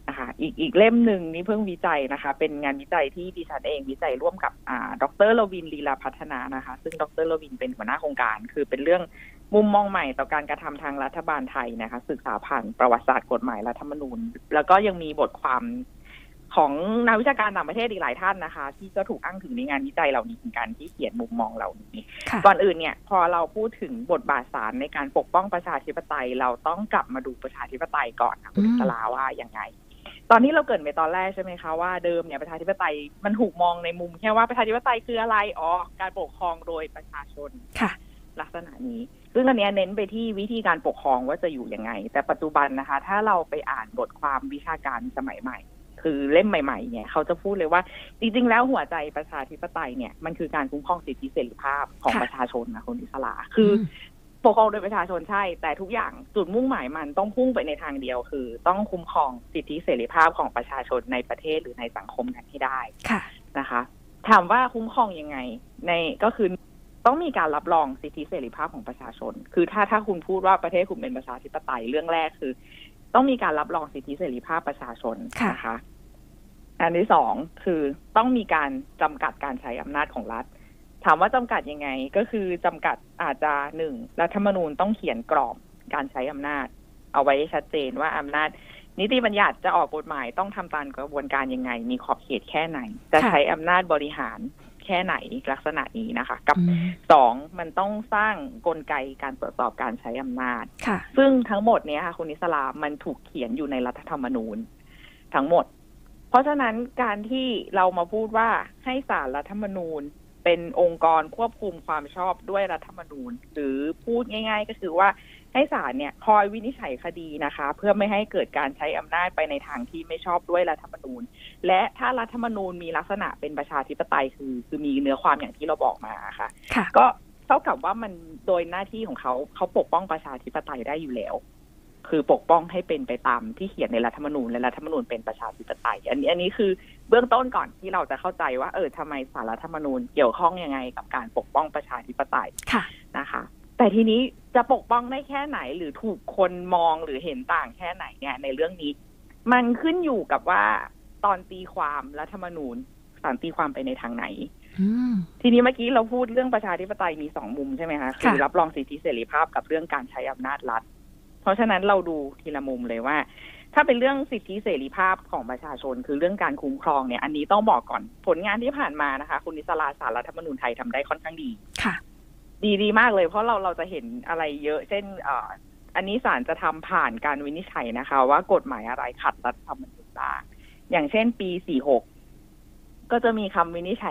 นะคะอีกเล่มหนึ่งนี่เพิ่งวิจัยนะคะเป็นงานวิจัยที่ดิฉันเองวิจัยร่วมกับดร.ลวินลีลาพัฒนานะคะซึ่งดร.ลวินเป็นหัวหน้าโครงการคือเป็นเรื่องมุมมองใหม่ต่อการกระทำทางรัฐบาลไทยนะคะศึกษาผ่านประวัติศาสตร์กฎหมายรัฐธรรมนูญแล้วก็ยังมีบทความของนักวิชาการต่างประเทศอีกหลายท่านนะคะที่ก็ถูกอ้างถึงในงานวิจัยเหล่านี้เหมือนกันที่เขียนมุมมองเหล่านี้ก่อนอื่นเนี่ยพอเราพูดถึงบทบาทศาลในการปกป้องประชาธิปไตยเราต้องกลับมาดูประชาธิปไตยก่อนนะคุณสลาว่ายังไงตอนที่เราเกริ่นไปตอนแรกใช่ไหมคะว่าเดิมเนี่ยประชาธิปไตยมันถูกมองในมุมแค่ว่าประชาธิปไตยคืออะไรการปกครองโดยประชาชนลักษณะนี้ซึ่งอันนี้เน้นไปที่วิธีการปกครองว่าจะอยู่ยังไงแต่ปัจจุบันนะคะถ้าเราไปอ่านบทความวิชาการสมัยใหม่คือเล่มใหม่ๆเนี่ยเขาจะพูดเลยว่าจริงๆแล้วหัวใจประชาธิปไตยเนี่ยมันคือการคุ้มครองสิทธิเสรีภาพของประชาชนนะคุณอิสระคือปกครองโดยประชาชนใช่แต่ทุกอย่างจุดมุ่งหมายมันต้องพุ่งไปในทางเดียวคือต้องคุ้มครองสิทธิเสรีภาพของประชาชนในประเทศหรือในสังคมนั้นให้ได้นะคะถามว่าคุ้มครองยังไงในก็คือต้องมีการรับรองสิทธิเสรีภาพของประชาชนคือถ้าคุณพูดว่าประเทศคุณเป็นประชาธิปไตยเรื่องแรกคือต้องมีการรับรองสิทธิเสรีภาพประชาชนนะคะอันที่สองคือต้องมีการจำกัดการใช้อำนาจของรัฐถามว่าจำกัดยังไงก็คือจำกัดอาจจะหนึ่งรัฐธรรมนูญต้องเขียนกรอบการใช้อำนาจเอาไว้ชัดเจนว่าอำนาจนิติบัญญัติจะออกกฎหมายต้องทำตามกระบวนการยังไงมีขอบเขตแค่ไหนจะใช้อำนาจบริหารแค่ไหนลักษณะนี้นะคะกับสองมันต้องสร้างกลไกการตรวจสอบการใช้อำนาจซึ่งทั้งหมดนี้ค่ะคุณนิสลามันถูกเขียนอยู่ในรัฐธรรมนูญทั้งหมดเพราะฉะนั้นการที่เรามาพูดว่าให้ศาลรัฐธรรมนูญเป็นองค์กรควบคุมความชอบด้วยรัฐธรรมนูญหรือพูดง่ายๆก็คือว่าให้ศาลเนี่ยคอยวินิจฉัยคดีนะคะเพื่อไม่ให้เกิดการใช้อำนาจไปในทางที่ไม่ชอบด้วยรัฐธรรมนูญและถ้ารัฐธรรมนูญมีลักษณะเป็นประชาธิปไตยคือมีเนื้อความอย่างที่เราบอกมาค่ะก็เท่ากับว่ามันโดยหน้าที่ของเขาปกป้องประชาธิปไตยได้อยู่แล้วคือปกป้องให้เป็นไปตามที่เขียนในรัฐธรรมนูญและรัฐธรรมนูญเป็นประชาธิปไตยอันนี้คือเบื้องต้นก่อนที่เราจะเข้าใจว่าทำไมศาลรัฐธรรมนูญเกี่ยวข้องยังไงกับการปกป้องประชาธิปไตยนะคะแต่ทีนี้จะปกป้องได้แค่ไหนหรือถูกคนมองหรือเห็นต่างแค่ไหนเนี่ยในเรื่องนี้มันขึ้นอยู่กับว่าตอนตีความรัฐธรรมนูญศาลตีความไปในทางไหนทีนี้เมื่อกี้เราพูดเรื่องประชาธิปไตยมีสองมุมใช่ไหมคะคือรับรองสิทธิเสรีภาพกับเรื่องการใช้อำนาจรัฐเพราะฉะนั้นเราดูทีละมุมเลยว่าถ้าเป็นเรื่องสิทธิเสรีภาพของประชาชนคือเรื่องการคุ้มครองเนี่ยอันนี้ต้องบอกก่อนผลงานที่ผ่านมานะคะคุณนิสลาศาลรัฐธรรมนูญไทยทำได้ค่อนข้างดีค่ะดีมากเลยเพราะเราจะเห็นอะไรเยอะเช่นอันนี้ศาลจะทำผ่านการวินิจฉัยนะคะว่ากฎหมายอะไรขัดรัฐธรรมนูญบ้างอย่างเช่นปี46ก็จะมีคำวินิจฉัย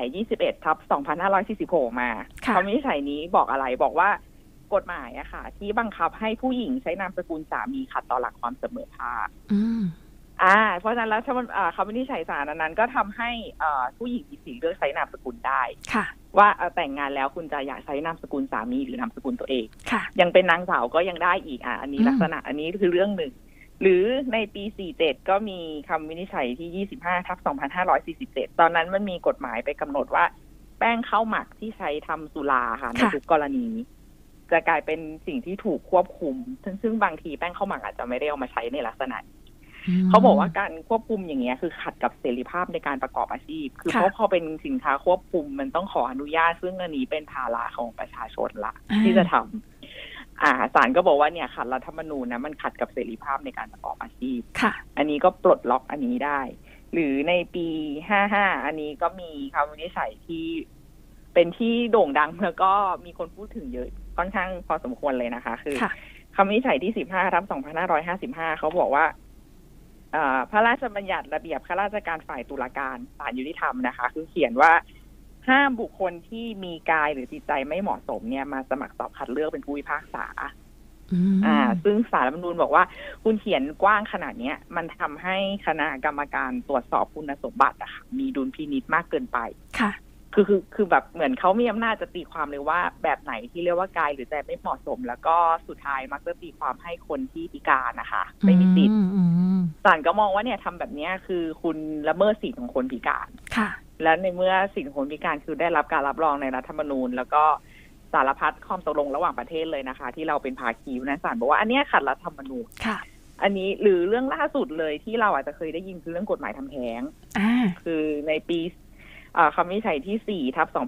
21/2546 มาคำวินิจฉัยนี้บอกอะไรบอกว่ากฎหมายอะค่ะที่บังคับให้ผู้หญิงใช้นามสกุลสามีขัดต่อหลักความเสมอภาคเพราะฉะนั้นแล้วคำวินิจฉัยศาลนั้นก็ทำให้ผู้หญิงมีสิทธิ์เลือกใช้นามสกุลได้ว่าแต่งงานแล้วคุณจะอยากใช้นามสกุลสามีหรือนามสกุลตัวเองยังเป็นนางสาวก็ยังได้อีกอันนี้ลักษณะอันนี้คือเรื่องหนึ่งหรือในปี47ก็มีคำวินิจฉัยที่ 25/2547 ตอนนั้นมันมีกฎหมายไปกำหนดว่าแป้งข้าวหมักที่ใช้ทำสุราค่ะในทุกกรณีจะกลายเป็นสิ่งที่ถูกควบคุมซึ่งบางทีแป้งข้าวหมักอาจจะไม่ได้เอามาใช้ในลักษณะเขาบอกว่าการควบคุมอย่างเงี้ยคือขัดกับเสรีภาพในการประกอบอาชีพคือเพราะพอเป็นสินค้าควบคุมมันต้องขออนุญาตซึ่งอันนี้เป็นภาระของประชาชนละที่จะทำศาลก็บอกว่าเนี่ยขัดรัฐธรรมนูญนะมันขัดกับเสรีภาพในการประกอบอาชีพอันนี้ก็ปลดล็อกอันนี้ได้หรือในปี55อันนี้ก็มีคำวินิจฉัยที่เป็นที่โด่งดังแล้วก็มีคนพูดถึงเยอะค่อนข้างพอสมควรเลยนะคะคือคำวินิจฉัยที่ 15/2555 เขาบอกว่าพระราชบัญญัติระเบียบข้าราชการฝ่ายตุลาการศาลยุติธรรมนะคะคือเขียนว่าห้ามบุคคลที่มีกายหรือจิตใจไม่เหมาะสมเนี่ยมาสมัครสอบคัดเลือกเป็นผู้พิพากษาซึ่งศาลรัฐธรรมนูญบอกว่าคุณเขียนกว้างขนาดนี้มันทำให้คณะกรรมการตรวจสอบคุณสมบัติอะค่ะมีดุลพินิจมากเกินไปค่ะคือแบบเหมือนเขามีอำนาจจะตีความเลยว่าแบบไหนที่เรียกว่ากายหรือใจไม่เหมาะสมแล้วก็สุดท้ายมักจะตีความให้คนที่พิการนะคะไม่มีสิทธิ์ศาลก็มองว่าเนี่ยทำแบบนี้คือคุณละเมิดสิทธิของคนพิการค่ะและในเมื่อสิทธิของคนพิการคือได้รับการรับรองในรัฐธรรมนูญแล้วก็สารพัดข้อตกลงระหว่างประเทศเลยนะคะที่เราเป็นภาคีนะศาลบอกว่าอันนี้ขัดรัฐธรรมนูญอันนี้หรือเรื่องล่าสุดเลยที่เราอาจจะเคยได้ยินคือเรื่องกฎหมายทำแท้งคือในปีคำวินิจฉัยที่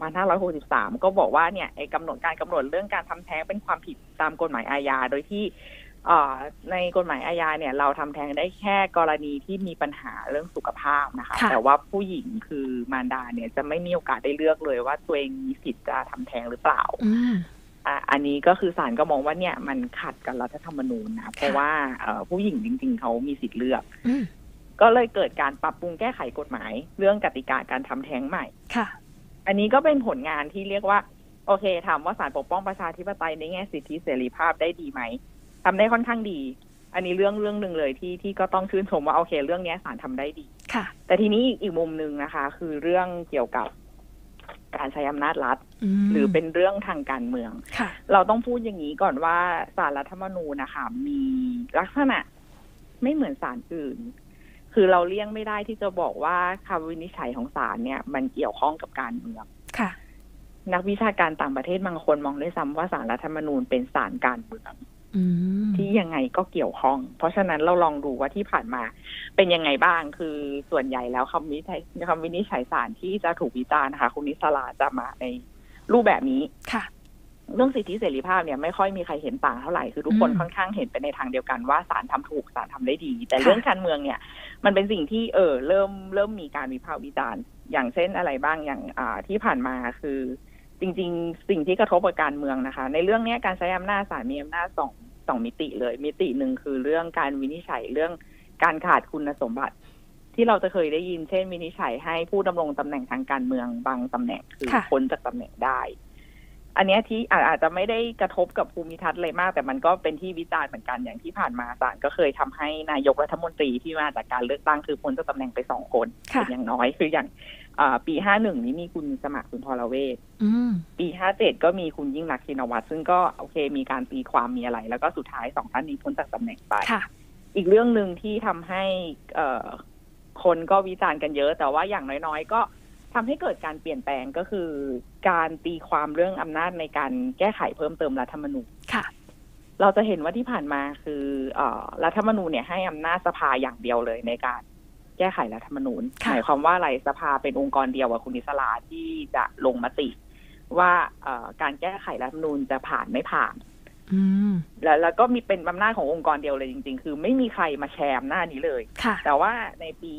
4/2563ก็บอกว่าเนี่ยไอ้กำหนดเรื่องการทำแท้งเป็นความผิดตามกฎหมายอาญาโดยที่ในกฎหมายอาญาเนี่ยเราทำแท้งได้แค่กรณีที่มีปัญหาเรื่องสุขภาพนะคะแต่ว่าผู้หญิงคือมารดาเนี่ยจะไม่มีโอกาสได้เลือกเลยว่าตัวเองมีสิทธิ์จะทำแท้งหรือเปล่าอันนี้ก็คือศาลก็มองว่าเนี่ยมันขัดกับรัฐธรรมนูญนะเพราะว่าผู้หญิงจริงๆเขามีสิทธิ์เลือกก็เลยเกิดการปรับปรุงแก้ไขกฎหมายเรื่องกติกาการทำแท้งใหม่ค่ะอันนี้ก็เป็นผลงานที่เรียกว่าโอเคถามว่าศาลปกป้องประชาธิปไตยในแง่สิทธิเสรีภาพได้ดีไหมทำได้ค่อนข้างดีอันนี้เรื่องหนึ่งเลยที่ก็ต้องชื่นชมว่าโอเคเรื่องนี้ศาลทำได้ดีค่ะแต่ทีนี้อีกมุมนึงนะคะคือเรื่องเกี่ยวกับการใช้อำนาจรัฐหรือเป็นเรื่องทางการเมืองเราต้องพูดอย่างนี้ก่อนว่าศาลรัฐธรรมนูญนะคะมีลักษณะไม่เหมือนศาลอื่นคือเราเลี่ยงไม่ได้ที่จะบอกว่าคำวินิจฉัยของศาลเนี่ยมันเกี่ยวข้องกับการเมืองค่ะนักวิชาการต่างประเทศบางคนมองด้วยซ้ำว่าศาลรัฐธรรมนูญเป็นศาลการเมืองที่ยังไงก็เกี่ยวข้องเพราะฉะนั้นเราลองดูว่าที่ผ่านมาเป็นยังไงบ้างคือส่วนใหญ่แล้วคำวินิจฉัยศาลที่จะถูกวิจารณ์นะคะคุณนิสราจะมาในรูปแบบนี้ค่ะเรื่องสิทธิเสรีภาพเนี่ยไม่ค่อยมีใครเห็นต่างเท่าไหร่คือทุกคนค่อนข้างเห็นไปในทางเดียวกันว่าศาลทำถูกศาลทำได้ดีแต่เรื่องการเมืองเนี่ยมันเป็นสิ่งที่เริ่มมีการวิพากษ์วิจารณ์อย่างเช่นอะไรบ้างอย่างที่ผ่านมาคือจริงๆสิ่งที่กระทบกับการเมืองนะคะในเรื่องนี้การใช้อำนาจศาลมีอำนาจสองมิติเลยมิติหนึ่งคือเรื่องการวินิจฉัยเรื่องการขาดคุณสมบัติที่เราจะเคยได้ยินเช่นวินิจฉัยให้ผู้ดำรงตำแหน่งทางการเมืองบางตำแหน่งคือพ้นจากตำแหน่งได้อันนี้ที่อาจจะไม่ได้กระทบกับภูมิทัศน์เลยมากแต่มันก็เป็นที่วิจารณ์เหมือนกันอย่างที่ผ่านมาศาลก็เคยทำให้นายกรัฐมนตรีที่มาจากการเลือกตั้งคือพ้นจากตำแหน่งไป2 คนเป็นอย่างน้อยคืออย่างปี51นี้มีคุณสมัครสุนทรเวชปี57ก็มีคุณยิ่งลักษณ์ชินวัตรซึ่งก็โอเคมีการตีความมีอะไรแล้วก็สุดท้าย2ท่านนี้พ้นจากตำแหน่งไปอีกเรื่องนึงที่ทำให้คนก็วิจารณ์กันเยอะแต่ว่าอย่างน้อยๆก็ทำให้เกิดการเปลี่ยนแปลงก็คือการตีความเรื่องอำนาจในการแก้ไขเพิ่มเติมรัฐธรรมนูญค่ะเราจะเห็นว่าที่ผ่านมาคือรัฐธรรมนูญเนี่ยให้อำนาจสภาอย่างเดียวเลยในการแก้ไขรัฐธรรมนูญหมายความว่าอะไรสภาเป็นองค์กรเดียวกับคุณนิสราที่จะลงมติว่าการแก้ไขรัฐธรรมนูญจะผ่านไม่ผ่านแล้วก็มีเป็นอำนาจขององค์กรเดียวเลยจริงๆคือไม่มีใครมาแชร์อำนาจนี้เลยแต่ว่าในปี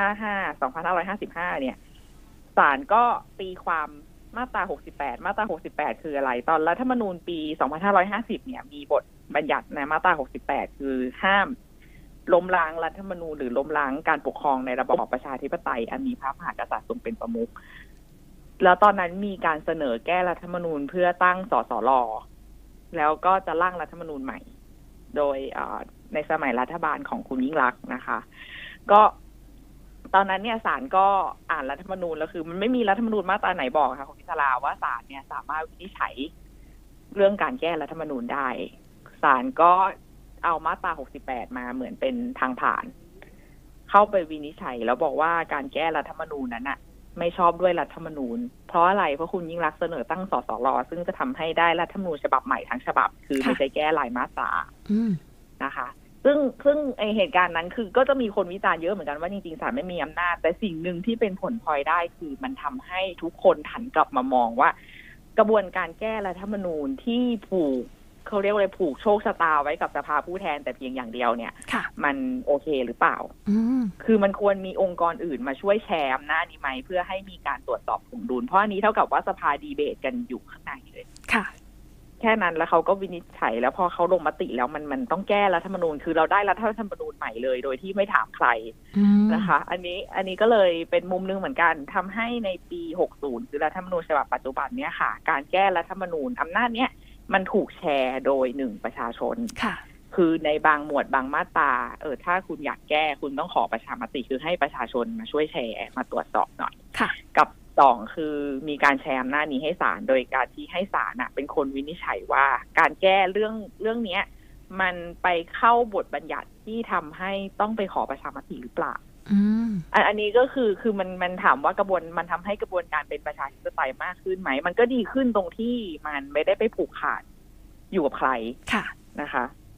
2555เนี่ยศาลก็ตีความมาตรา68มาตรา68คืออะไรตอนรัฐธรรมนูญปี2550เนี่ยมีบทบัญญัติในมาตรา68คือห้ามล้มล้างรัฐธรรมนูญหรือล้มล้างการปกครองในระบอบประชาธิปไตยอันมีพระมหากษัตริย์ทรงเป็นประมุขแล้วตอนนั้นมีการเสนอแก้รัฐธรรมนูญเพื่อตั้งสสร.แล้วก็จะร่างรัฐธรรมนูญใหม่โดยในสมัยรัฐบาลของคุณยิ่งลักษณ์นะคะก็ตอนนั้นเนี่ยศาลก็อ่านรัฐธรรมนูญแล้วคือมันไม่มีรัฐธรรมนูญมาตราไหนบอกค่ะคุณพิศราว่าศาลเนี่ยสามารถวินิจฉัยเรื่องการแก้รัฐธรรมนูญได้ศาลก็เอามาตรา68มาเหมือนเป็นทางผ่านเข้าไปวินิจฉัยแล้วบอกว่าการแก้รัฐธรรมนูญนั้นน่ะไม่ชอบด้วยรัฐธรรมนูญเพราะอะไรเพราะคุณยิ่งลักษณ์เสนอตั้งสสร.ซึ่งจะทำให้ได้รัฐธรรมนูญฉบับใหม่ทั้งฉบับคือไม่ใช่แก้รายมาตรานะคะซึ่งไอเหตุการณ์นั้นคือก็จะมีคนวิจารณ์เยอะเหมือนกันว่าจริงๆศาลไม่มีอำนาจแต่สิ่งหนึ่งที่เป็นผลพลอยได้คือมันทำให้ทุกคนหันกลับมามองว่ากระบวนการแก้รัฐธรรมนูญที่ผูกเขาเรียกว่าอะไรผูกโชคชะตาไว้กับสภาผู้แทนแต่เพียงอย่างเดียวเนี่ยมันโอเคหรือเปล่าคือมันควรมีองค์กรอื่นมาช่วยแชร์อำนาจนี้ไหมเพื่อให้มีการตรวจสอบสมดุลเพราะอันนี้เท่ากับว่าสภาดีเบตกันอยู่ข้างในเลยค่ะแค่นั้นแล้วเขาก็วินิจฉัยแล้วพอเขาลงมติแล้วมันต้องแก้รัฐธรรมนูญคือเราได้รัฐธรรมนูญใหม่เลยโดยที่ไม่ถามใครนะคะอันนี้ก็เลยเป็นมุมนึงเหมือนกันทำให้ในปี60คือรัฐธรรมนูญฉบับปัจจุบันเนี่ยค่ะการแก้รัฐธรรมนูญอำนาจเนี้ยมันถูกแชร์โดย1ประชาชนค่ะคือในบางหมวดบางมาตราถ้าคุณอยากแก้คุณต้องขอประชามติคือให้ประชาชนมาช่วยแชร์มาตรวจสอบหน่อยกับ2คือมีการแชร์อำนาจนี้ให้ศาลโดยการที่ให้ศาลเป็นคนวินิจฉัยว่าการแก้เรื่องนี้มันไปเข้าบทบัญญัติที่ทำให้ต้องไปขอประชามติหรือเปล่าอันนี้ก็คือมันถามว่มันทำให้กระบวนการเป็นประชาธิปไตยมากขึ้นไหมมันก็ดีขึ้นตรงที่มันไม่ได้ไปผูกขาดอยู่กับใครนะคะ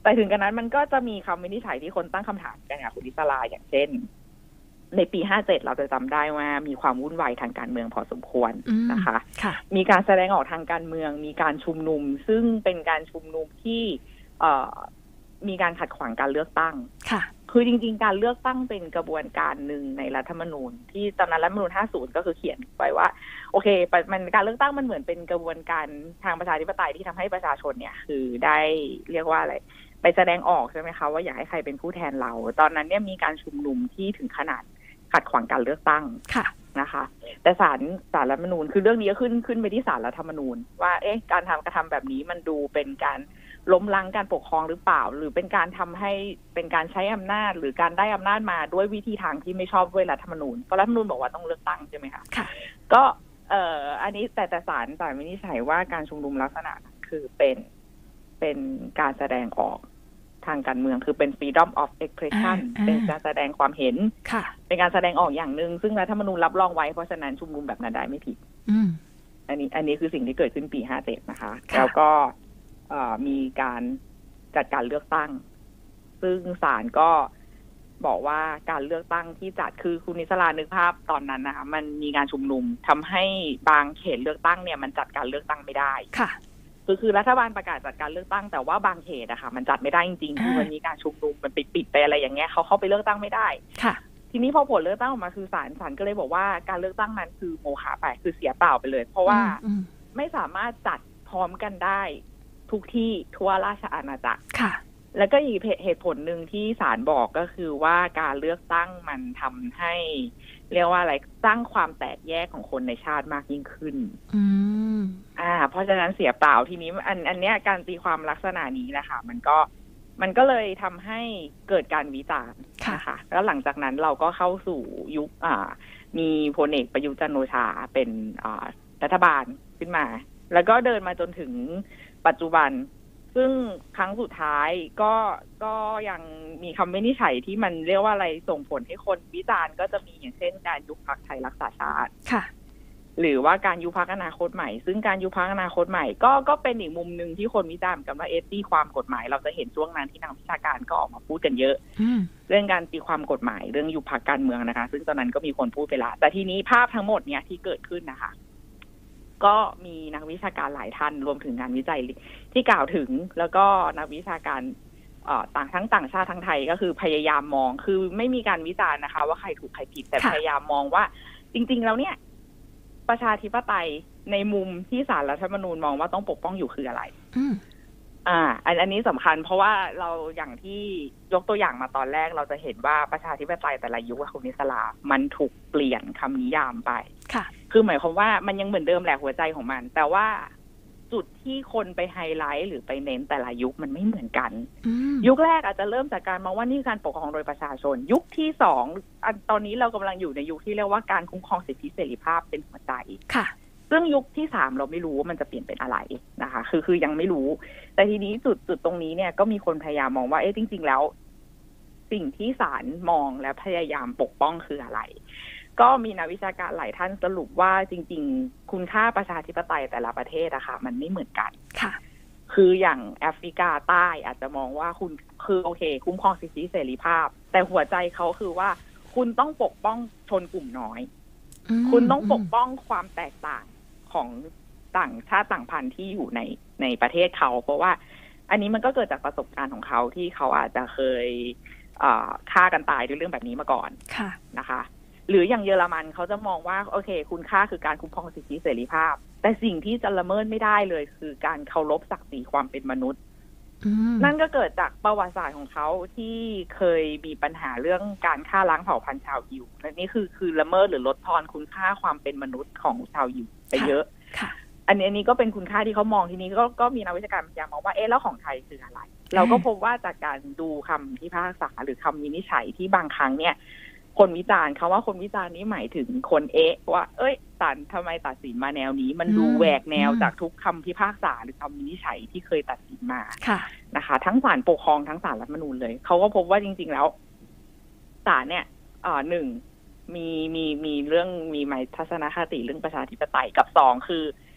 แต่ถึงกันนั้นมันก็จะมีคำวินิจฉัยที่คนตั้งคำถามกันค่ะคุณนิสราอย่างเช่นในปี57เราจะจำได้ว่ามีความวุ่นวายทางการเมืองพอสมควรนะคะมีการแสดงออกทางการเมืองมีการชุมนุมซึ่งเป็นการชุมนุมที่มีการขัดขวางการเลือกตั้งคือจริงๆการเลือกตั้งเป็นกระบวนการหนึ่งในรัฐธรรมนูญที่ตอนนั้นรัฐธรรมนูญ50ก็คือเขียนไว้ว่าโอเคมันการเลือกตั้งมันเหมือนเป็นกระบวนการทางประชาธิปไตยที่ทำให้ประชาชนเนี่ยคือได้เรียกว่าอะไรไปแสดงออกใช่ไหมคะว่าอยากให้ใครเป็นผู้แทนเราตอนนั้นเนี่ยมีการชุมนุมที่ถึงขนาดขัดขวางการเลือกตั้งนะคะแต่ศาลรัฐธรรมนูญคือเรื่องนี้ก็ขึ้นไปที่ศาลรัฐธรรมนูญว่าการกระทำแบบนี้มันดูเป็นการล้มล้างการปกครองหรือเปล่าหรือเป็นการทำให้เป็นการใช้อำนาจหรือการได้อำนาจมาด้วยวิธีทางที่ไม่ชอบด้วยรัฐธรรมนูญเพราะรัฐธรรมนูญบอกว่าต้องเลือกตั้งใช่ไหมคะก็อันนี้แต่ศาลวินิจฉัยว่าการชุมนุมลักษณะคือเป็นการแสดงออกทางการเมืองคือเป็น freedom of expression เป็นการแสดงความเห็นเป็นการแสดงออกอย่างหนึ่งซึ่งรัฐธรรมนูญรับรองไว้เพราะฉะนั้นชุมนุมแบบนั้นได้ไม่ผิดอันนี้คือสิ่งที่เกิดขึ้นปี57นะคะแล้วก็มีการจัดการเลือกตั้งซึ่งศาลก็บอกว่าการเลือกตั้งที่จัดคือคุณนิสรานึกภาพตอนนั้นนะคะมันมีการชุมนุมทำให้บางเขตเลือกตั้งเนี่ยมันจัดการเลือกตั้งไม่ได้คือรัฐบาลประกาศจัดการเลือกตั้งแต่ว่าบางเขตอะค่ะมันจัดไม่ได้จริงๆคือมันมีการชุมนุมมันปิดไปอะไรอย่างเงี้ยเขาเข้าไปเลือกตั้งไม่ได้ทีนี้พอผลเลือกตั้งออกมาคือศาลก็เลยบอกว่าการเลือกตั้งนั้นคือโมฆะไปคือเสียเปล่าไปเลยเพราะว่าไม่สามารถจัดพร้อมกันได้ทุกที่ทั่วราชอาณาจักรแล้วก็อีกเหตุผลหนึ่งที่ศาลบอกก็คือว่าการเลือกตั้งมันทำให้เรียกว่าอะไรสร้างความแตกแยกของคนในชาติมากยิ่งขึ้นเพราะฉะนั้นเสียเปล่าทีนี้อันเนี้ยการตีความลักษณะนี้นะคะมันก็เลยทำให้เกิดการวิจารณ์นะคะแล้วหลังจากนั้นเราก็เข้าสู่ยุคมีพลเอกประยุทธ์จันทร์โอชาเป็นรัฐบาลขึ้นมาแล้วก็เดินมาจนถึงปัจจุบันซึ่งครั้งสุดท้ายก็ยังมีคำวินิจฉัยที่มันเรียกว่าอะไรส่งผลให้คนวิจารณ์ก็จะมีอย่างเช่นการยุบพรรคไทยรักษาชาติหรือว่าการยุบพรรคอนาคตใหม่ซึ่งการยุบพรรคอนาคตใหม่ก็เป็นอีกมุมนึงที่คนวิจารณ์กันว่าตีความกฎหมายเราจะเห็นช่วงนั้นที่นักวิชาการก็ออกมาพูดกันเยอะเรื่องการตีความกฎหมายเรื่องยุบพรรคการเมืองนะคะซึ่งตอนนั้นก็มีคนพูดไปละแต่ทีนี้ภาพทั้งหมดเนี่ยที่เกิดขึ้นนะคะก็มีนักวิชาการหลายท่านรวมถึงงานวิจัยที่กล่าวถึงแล้วก็นักวิชาการทั้งต่างชาติทั้งไทยก็คือพยายามมองคือไม่มีการวิจารณ์นะคะว่าใครถูกใครผิดแต่พยายามมองว่าจริงๆแล้วเนี่ยประชาธิปไตยในมุมที่ศาลรัฐธรรมนูญมองว่าต้องปกป้องอยู่คืออะไรอันนี้สำคัญเพราะว่าเราอย่างที่ยกตัวอย่างมาตอนแรกเราจะเห็นว่าประชาธิปไตยแต่ละยุคคุณนิสรามันถูกเปลี่ยนคำนิยามไปคือหมายความว่ามันยังเหมือนเดิมแหละหัวใจของมันแต่ว่าจุดที่คนไปไฮไลท์หรือไปเน้นแต่ละยุคมันไม่เหมือนกันยุคแรกอาจจะเริ่มจากการมองว่านี่คือการปกครองโดยประชาชนยุคที่สองตอนนี้เรากำลังอยู่ในยุคที่เรียกว่าการคุ้มครองสิทธิเสรีภาพเป็นหัวใจซึ่งยุคที่3เราไม่รู้ว่ามันจะเปลี่ยนเป็นอะไรนะคะคือยังไม่รู้แต่ทีนี้จุดตรงนี้เนี่ยก็มีคนพยายามมองว่าจริงๆแล้วสิ่งที่ศาลมองและพยายามปกป้องคืออะไรก็มีนักวิชาการหลายท่านสรุปว่าจริงๆคุณค่าประชาธิปไตยแต่ละประเทศอะค่ะมันไม่เหมือนกันค่ะคืออย่างแอฟริกาใต้อาจจะมองว่าคุณคือโอเคคุ้มครองสิทธิเสรีภาพแต่หัวใจเขาคือว่าคุณต้องปกป้องชนกลุ่มน้อยคุณต้องปกป้องความแตกต่างของต่างชาติต่างพันธุ์ที่อยู่ในประเทศเขาเพราะว่าอันนี้มันก็เกิดจากประสบการณ์ของเขาที่เขาอาจจะเคยฆ่ากันตายด้วยเรื่องแบบนี้มาก่อนนะคะหรืออย่างเยอรมันเขาจะมองว่าโอเคคุณค่าคือการคุ้มครองสิทธิเสรีภาพแต่สิ่งที่จะละเมิดไม่ได้เลยคือการเคารพศักดิ์ศรีความเป็นมนุษย์นั่นก็เกิดจากประวัติศาสตร์ของเขาที่เคยมีปัญหาเรื่องการฆ่าล้างเผ่าพันธุ์ชาวยิวและนี่คือละเมิดหรือลดทอนคุณค่าความเป็นมนุษย์ของชาวยิวไปเยอะอันนี้ก็เป็นคุณค่าที่เขามองทีนี้ก็มีนักวิชาการพยายามมองว่าแล้วของไทยคืออะไรเราก็พบว่าจากการดูคำพิพากษาหรือคำวินิจฉัยที่บางครั้งเนี่ยคนวิจารณ์เขาว่าคนวิจารณ์นี้หมายถึงคนว่าศาลทำไมตัดสินมาแนวนี้มันดูแหวกแนวจากทุกคำพิพากษาหรือคำวินิจฉัยที่เคยตัดสินมานะคะทั้งศาลปกครองทั้งศาลรัฐธรรมนูญเลยเขาก็พบว่าจริงๆแล้วศาลเนี่ยหนึ่งมีเรื่องมีทัศนคติเรื่องประชาธิปไตยกับ2คือ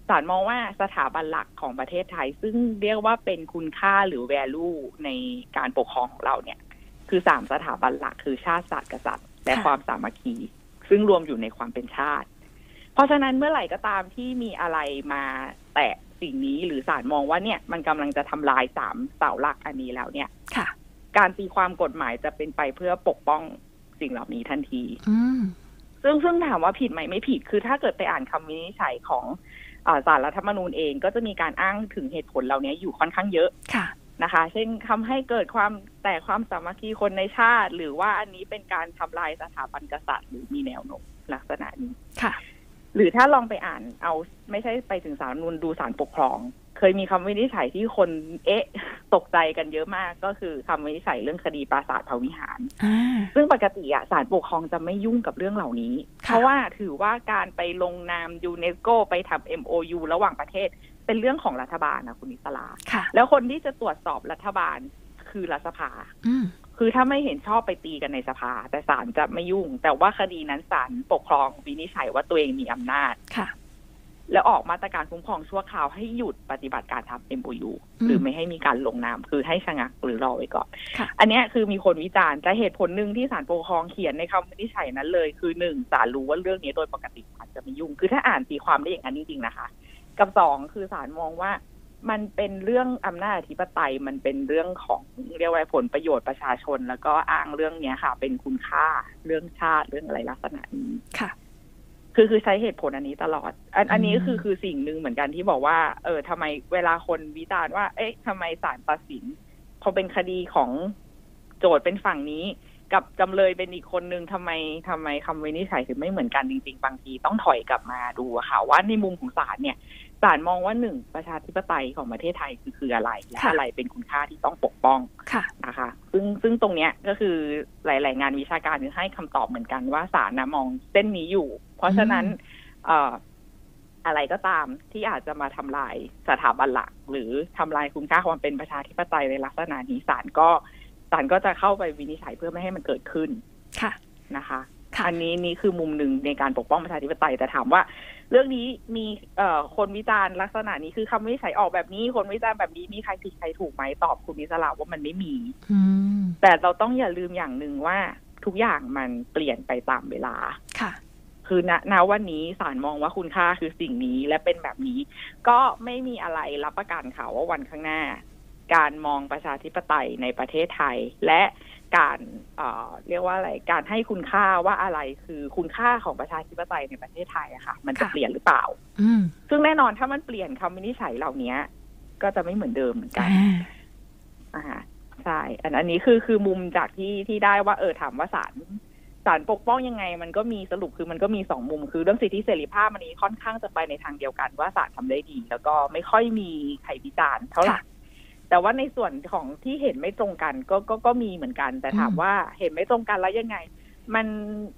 ศาลมองว่าสถาบันหลักของประเทศไทยซึ่งเรียกว่าเป็นคุณค่าหรือ value ในการปกครองของเราเนี่ยคือ3สถาบันหลักคือชาติศาสตร์กษัตริย์และความสามัคคีซึ่งรวมอยู่ในความเป็นชาติเพราะฉะนั้นเมื่อไหร่ก็ตามที่มีอะไรมาแตะสิ่งนี้หรือศาลมองว่าเนี่ยมันกำลังจะทำลาย3เสาหลักอันนี้แล้วเนี่ยการตีความกฎหมายจะเป็นไปเพื่อปกป้องสิ่งเหล่านี้ทันทีซึ่งถามว่าผิดไหมไม่ผิดคือถ้าเกิดไปอ่านคำวินิจฉัยของศาลรัฐธรรมนูญเองก็จะมีการอ้างถึงเหตุผลเหล่านี้อยู่ค่อนข้างเยอะนะคะเช่นทำให้เกิดความสามัคคีคนในชาติหรือว่าอันนี้เป็นการทำลายสถาบันกษัตริย์หรือมีแนวโน้มลักษณะนี้หรือถ้าลองไปอ่านเอาไม่ใช่ไปถึงศาลรัฐธรรมนูญดูศาลปกครองเคยมีคำวินิจฉัยที่คนตกใจกันเยอะมากก็คือคำวินิจฉัยเรื่องคดีปราสาทพระวิหารซึ่งปกติศาลปกครองจะไม่ยุ่งกับเรื่องเหล่านี้เพราะว่าถือว่าการไปลงนามยูเนสโกไปทำ MOU ระหว่างประเทศเป็นเรื่องของรัฐบาลนะคุณนิสลาแล้วคนที่จะตรวจสอบรัฐบาลคือรัฐสภาคือถ้าไม่เห็นชอบไปตีกันในสภาแต่ศาลจะไม่ยุ่งแต่ว่าคดีนั้นศาลปกครองวินิจฉัยว่าตัวเองมีอำนาจแล้วออกมาตรการคุ้มครองชั่วคราวให้หยุดปฏิบัติการทำ MOU หรือไม่ให้มีการลงนามคือให้ชะงักหรือรอไว้ก่อนอันนี้คือมีคนวิจารณ์แต่เหตุผลหนึ่งที่ศาลปกครองเขียนในคำวินิจฉัยนั้นเลยคือ1ศาลรู้ว่าเรื่องนี้โดยปกติศาลจะไม่ยุ่งคือถ้าอ่านตีความได้อย่างนั้นจริงๆนะคะกับ2คือศาลมองว่ามันเป็นเรื่องอำนาจอธิปไตยมันเป็นเรื่องของเรียกว่าผลประโยชน์ประชาชนแล้วก็อ้างเรื่องนี้ค่ะเป็นคุณค่าเรื่องชาติเรื่องอะไรลักษณะนี้ค่ะคือใช้เหตุผลอันนี้ตลอดอันนี้คือสิ่งหนึ่งเหมือนกันที่บอกว่าทำไมเวลาคนวิจารณ์ว่าทำไมศาลตัดสินพอเป็นคดีของโจทย์เป็นฝั่งนี้กับจำเลยเป็นอีกคนนึงทำไมคำวินิจฉัยถึงไม่เหมือนกันจริงๆบางทีต้องถอยกลับมาดูค่ะว่าในมุมของศาลเนี่ยศาลมองว่า1ประชาธิปไตยของประเทศไทยคืออะไรและอะไรเป็นคุณค่าที่ต้องปกป้องนะคะซึ่งตรงเนี้ยก็คือหลายๆงานวิชาการให้คำตอบเหมือนกันว่าศาลนะมองเส้นนี้อยู่เพราะฉะนั้นอะไรก็ตามที่อาจจะมาทำลายสถาบันหลักหรือทำลายคุณค่าความเป็นประชาธิปไตยในลักษณะนี้ศาลก็จะเข้าไปวินิจฉัยเพื่อไม่ให้มันเกิดขึ้นนะคะอันนี้คือมุมหนึ่งในการปกป้องประชาธิปไตยแต่ถามว่าเรื่องนี้มีคนวิจารณ์ลักษณะนี้คือคำวินิจฉัยออกแบบนี้คนวิจารณ์แบบนี้มีใครผิดใครถูกไหมตอบคุณนิสลาว่ามันไม่มีแต่เราต้องอย่าลืมอย่างหนึ่งว่าทุกอย่างมันเปลี่ยนไปตามเวลาคือณวันนี้ศาลมองว่าคุณค่าคือสิ่งนี้และเป็นแบบนี้ก็ไม่มีอะไรรับประกันค่ะว่าวันข้างหน้าการมองประชาธิปไตยในประเทศไทยและการเรียกว่าอะไรการให้คุณค่าว่าอะไรคือคุณค่าของประชาธิปไตยในประเทศไทยอะค่ะมันจะเปลี่ยนหรือเปล่าซึ่งแน่นอนถ้ามันเปลี่ยนคำวินิจฉัยเหล่านี้ก็จะไม่เหมือนเดิมเหมือนกันใช่อันนี้คือมุมจากที่ได้ว่าถามว่าศาลปกป้องยังไงมันก็มีสรุปคือมันก็มี2มุมคือเรื่องสิทธิเสรีภาพมันนี้ค่อนข้างจะไปในทางเดียวกันว่าศาลทำได้ดีแล้วก็ไม่ค่อยมีใครวิจารณ์เท่าไหร่แต่ว่าในส่วนของที่เห็นไม่ตรงกันก็มีเหมือนกันแต่ถามว่าเห็นไม่ตรงกันแล้วยังไงมัน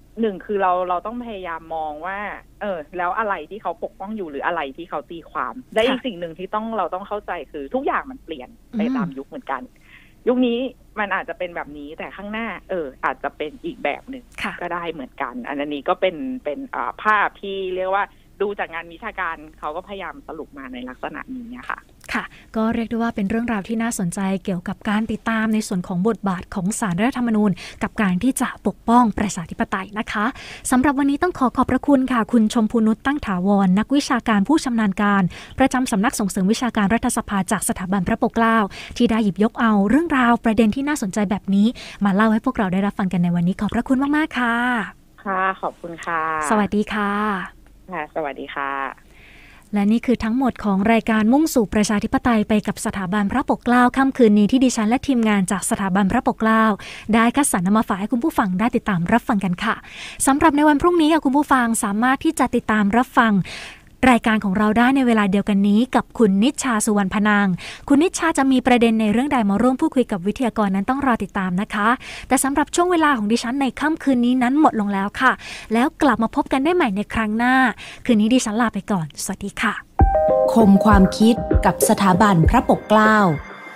1คือเราต้องพยายามมองว่าแล้วอะไรที่เขาปกป้องอยู่หรืออะไรที่เขาตีความและอีกสิ่งหนึ่งที่เราต้องเข้าใจคือทุกอย่างมันเปลี่ยนไปตามยุคเหมือนกันยุคนี้มันอาจจะเป็นแบบนี้แต่ข้างหน้าอาจจะเป็นอีกแบบหนึ่งก็ได้เหมือนกันอันนี้ก็เป็นภาพที่เรียกว่าดูจากงานวิชาการเขาก็พยายามสรุปมาในลักษณะนี้ค่ะค่ะก็เรียกได้ว่าเป็นเรื่องราวที่น่าสนใจเกี่ยวกับการติดตามในส่วนของบทบาทของศาลรัฐธรรมนูญกับการที่จะปกป้องประชาธิปไตยนะคะสำหรับวันนี้ต้องขอบพระคุณค่ะคุณชมพูนุชตั้งถาวรนักวิชาการผู้ชำนาญการประจำสำนักส่งเสริมวิชาการรัฐสภาจากสถาบันพระปกเกล้าที่ได้หยิบยกเอาเรื่องราวประเด็นที่น่าสนใจแบบนี้มาเล่าให้พวกเราได้รับฟังกันในวันนี้ขอบพระคุณมากๆค่ะค่ะขอบคุณค่ะสวัสดีค่ะสวัสดีค่ะและนี่คือทั้งหมดของรายการมุ่งสู่ประชาธิปไตยไปกับสถาบันพระปกเกล้าค่ำคืนนี้ที่ดิฉันและทีมงานจากสถาบันพระปกเกล้าได้คัดสรรนำมาฝากให้คุณผู้ฟังได้ติดตามรับฟังกันค่ะสำหรับในวันพรุ่งนี้คุณผู้ฟังสามารถที่จะติดตามรับฟังรายการของเราได้ในเวลาเดียวกันนี้กับคุณนิชชาสุวรรณพนางคุณนิชชาจะมีประเด็นในเรื่องใดมาร่วมพูดคุยกับวิทยากรนั้นต้องรอติดตามนะคะแต่สำหรับช่วงเวลาของดิฉันในค่ำคืนนี้นั้นหมดลงแล้วค่ะแล้วกลับมาพบกันได้ใหม่ในครั้งหน้าคืนนี้ดิฉันลาไปก่อนสวัสดีค่ะคมความคิดกับสถาบันพระปกเกล้า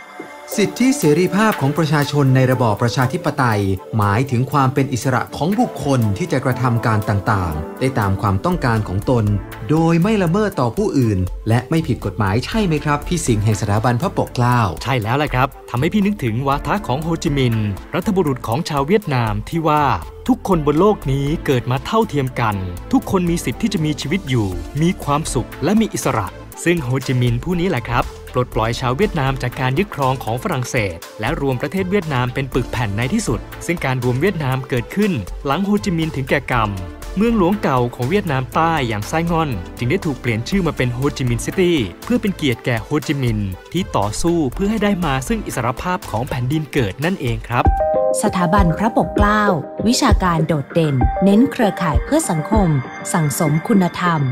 สิทธิเสรีภาพของประชาชนในระบอบประชาธิปไตยหมายถึงความเป็นอิสระของบุคคลที่จะกระทำการต่างๆได้ตามความต้องการของตนโดยไม่ละเมิดต่อผู้อื่นและไม่ผิดกฎหมายใช่ไหมครับพี่สิงห์แห่งสถาบันพระปกเกล้าใช่แล้วแหละครับทำให้พี่นึกถึงวาทะของโฮจิมินห์รัฐบุรุษของชาวเวียดนามที่ว่าทุกคนบนโลกนี้เกิดมาเท่าเทียมกันทุกคนมีสิทธิ์ที่จะมีชีวิตอยู่มีความสุขและมีอิสระซึ่งโฮจิมินห์ผู้นี้แหละครับปลดปล่อยชาวเวียดนามจากการยึดครองของฝรั่งเศสและรวมประเทศเวียดนามเป็นปึกแผ่นในที่สุดซึ่งการรวมเวียดนามเกิดขึ้นหลังโฮจิมินห์ถึงแก่กรรมเมืองหลวงเก่าของเวียดนามใต้อย่างไซงอนจึงได้ถูกเปลี่ยนชื่อมาเป็นโฮจิมินห์ซิตี้เพื่อเป็นเกียรติแก่โฮจิมินห์ที่ต่อสู้เพื่อให้ได้มาซึ่งอิสรภาพของแผ่นดินเกิดนั่นเองครับสถาบันพระปกเกล้าวิชาการโดดเด่นเน้นเครือข่ายเพื่อสังคมสั่งสมคุณธรรม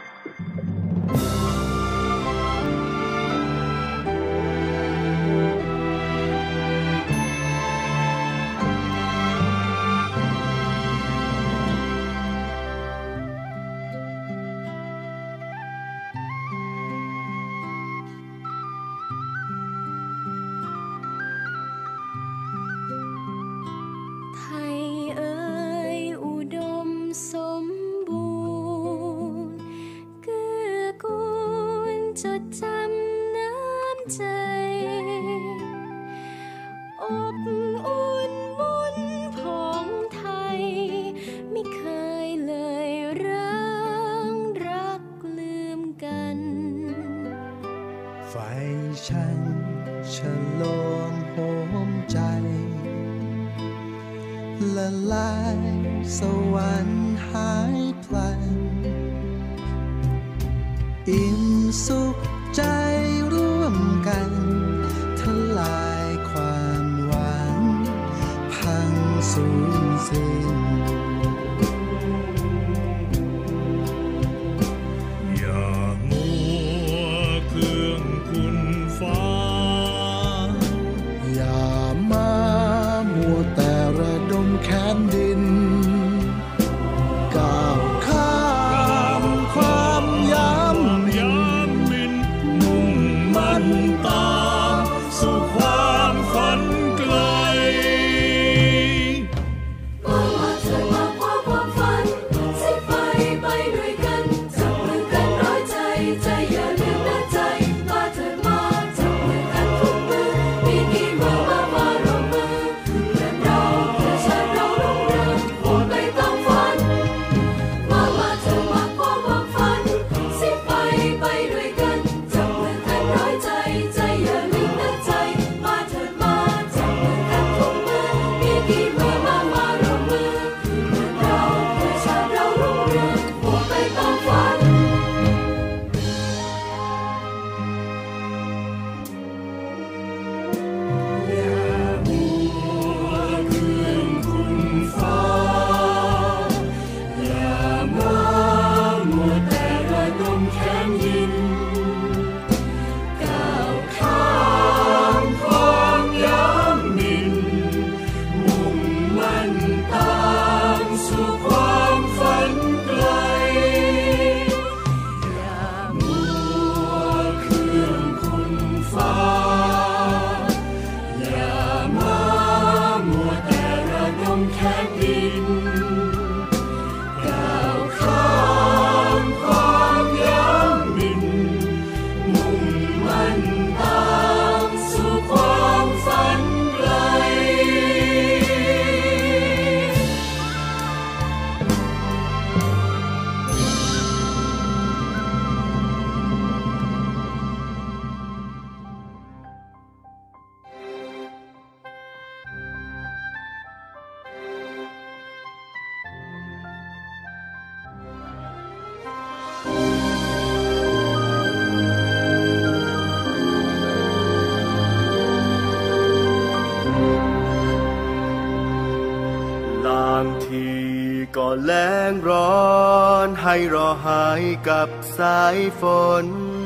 แล้งร้อนให้รอหายกับสายฝน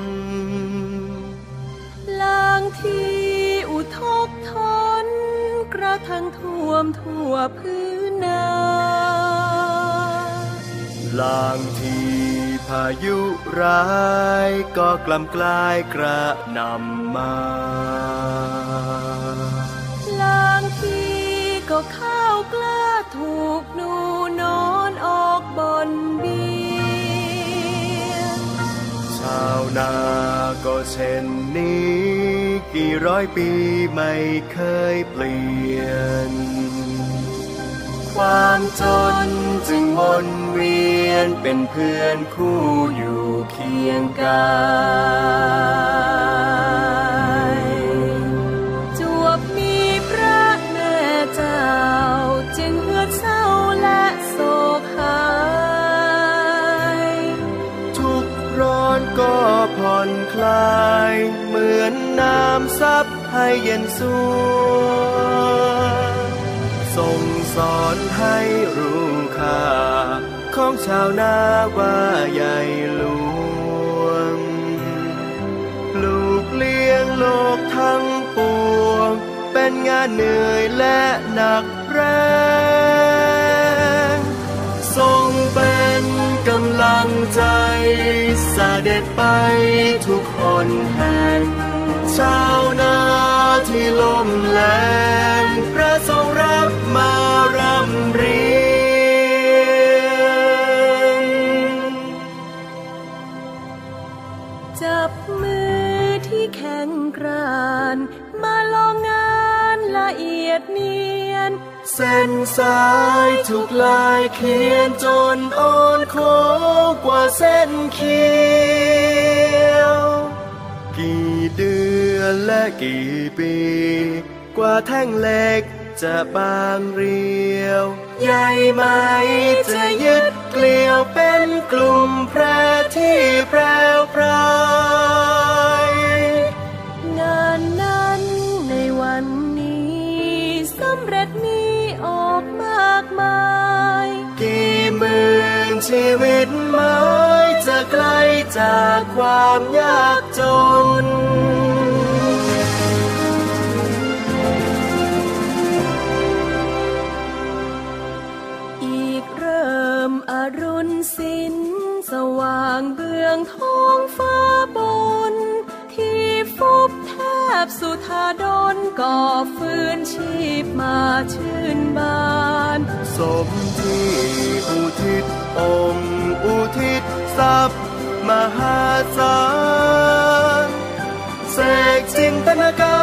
ลางที่อุทกทนกระทั่งท่วมทั่วพื้นนาลางที่พายุร้ายก็กล่ำกลายกระหน่ำมาลางทีก็ข้าวกล้าถูกหนูนอนออกบ่อนเบียนชาวนาก็เช่นนี้กี่ร้อยปีไม่เคยเปลี่ยนความจนจึงวนเวียนเป็นเพื่อนคู่อยู่เคียงกายจวบมีพระแม่เจ้าจึงเอื้อเศร้าและโศกหายทุกร้อนก็ผ่อนคลายเหมือนน้ำซับให้เย็นสวงสอนให้รู้ค่าของชาวนาว่าใหญ่หลวงลูกเลี้ยงโลกทั้งปวงเป็นงานเหนื่อยและหนักแรงทรงเป็นกำลังใจเสด็จไปทุกคนแห่งชาวนาที่ล้มแรงพระทรงรับมารำเรียงจับมือที่แข็งกร้านมาลองงานละเอียดเนียนเส้นสายถูกลายเขียนจนอ่อนโค้งกว่าเส้นเขียวกี่เดือนและกี่ปีกว่าแท่งเหล็กจะบางเรียวใยไหมจะยึดเกลียวเป็นกลุ่มแพรที่แพรวพรายงานนั้นในวันนี้สำเร็จมีออกมากมายกี่หมื่นชีวิตไม้จะไกลจากความยากจนอีกเริ่มอรุณสินสว่างเบื้องท้องฟ้าบนที่ฟุบแทบสุธาดลก่อฟื้นชีพมาชื่นบานสมที่อุทิศองค์อุทิศทรัพย์มหาศาลเสกจินตนาการ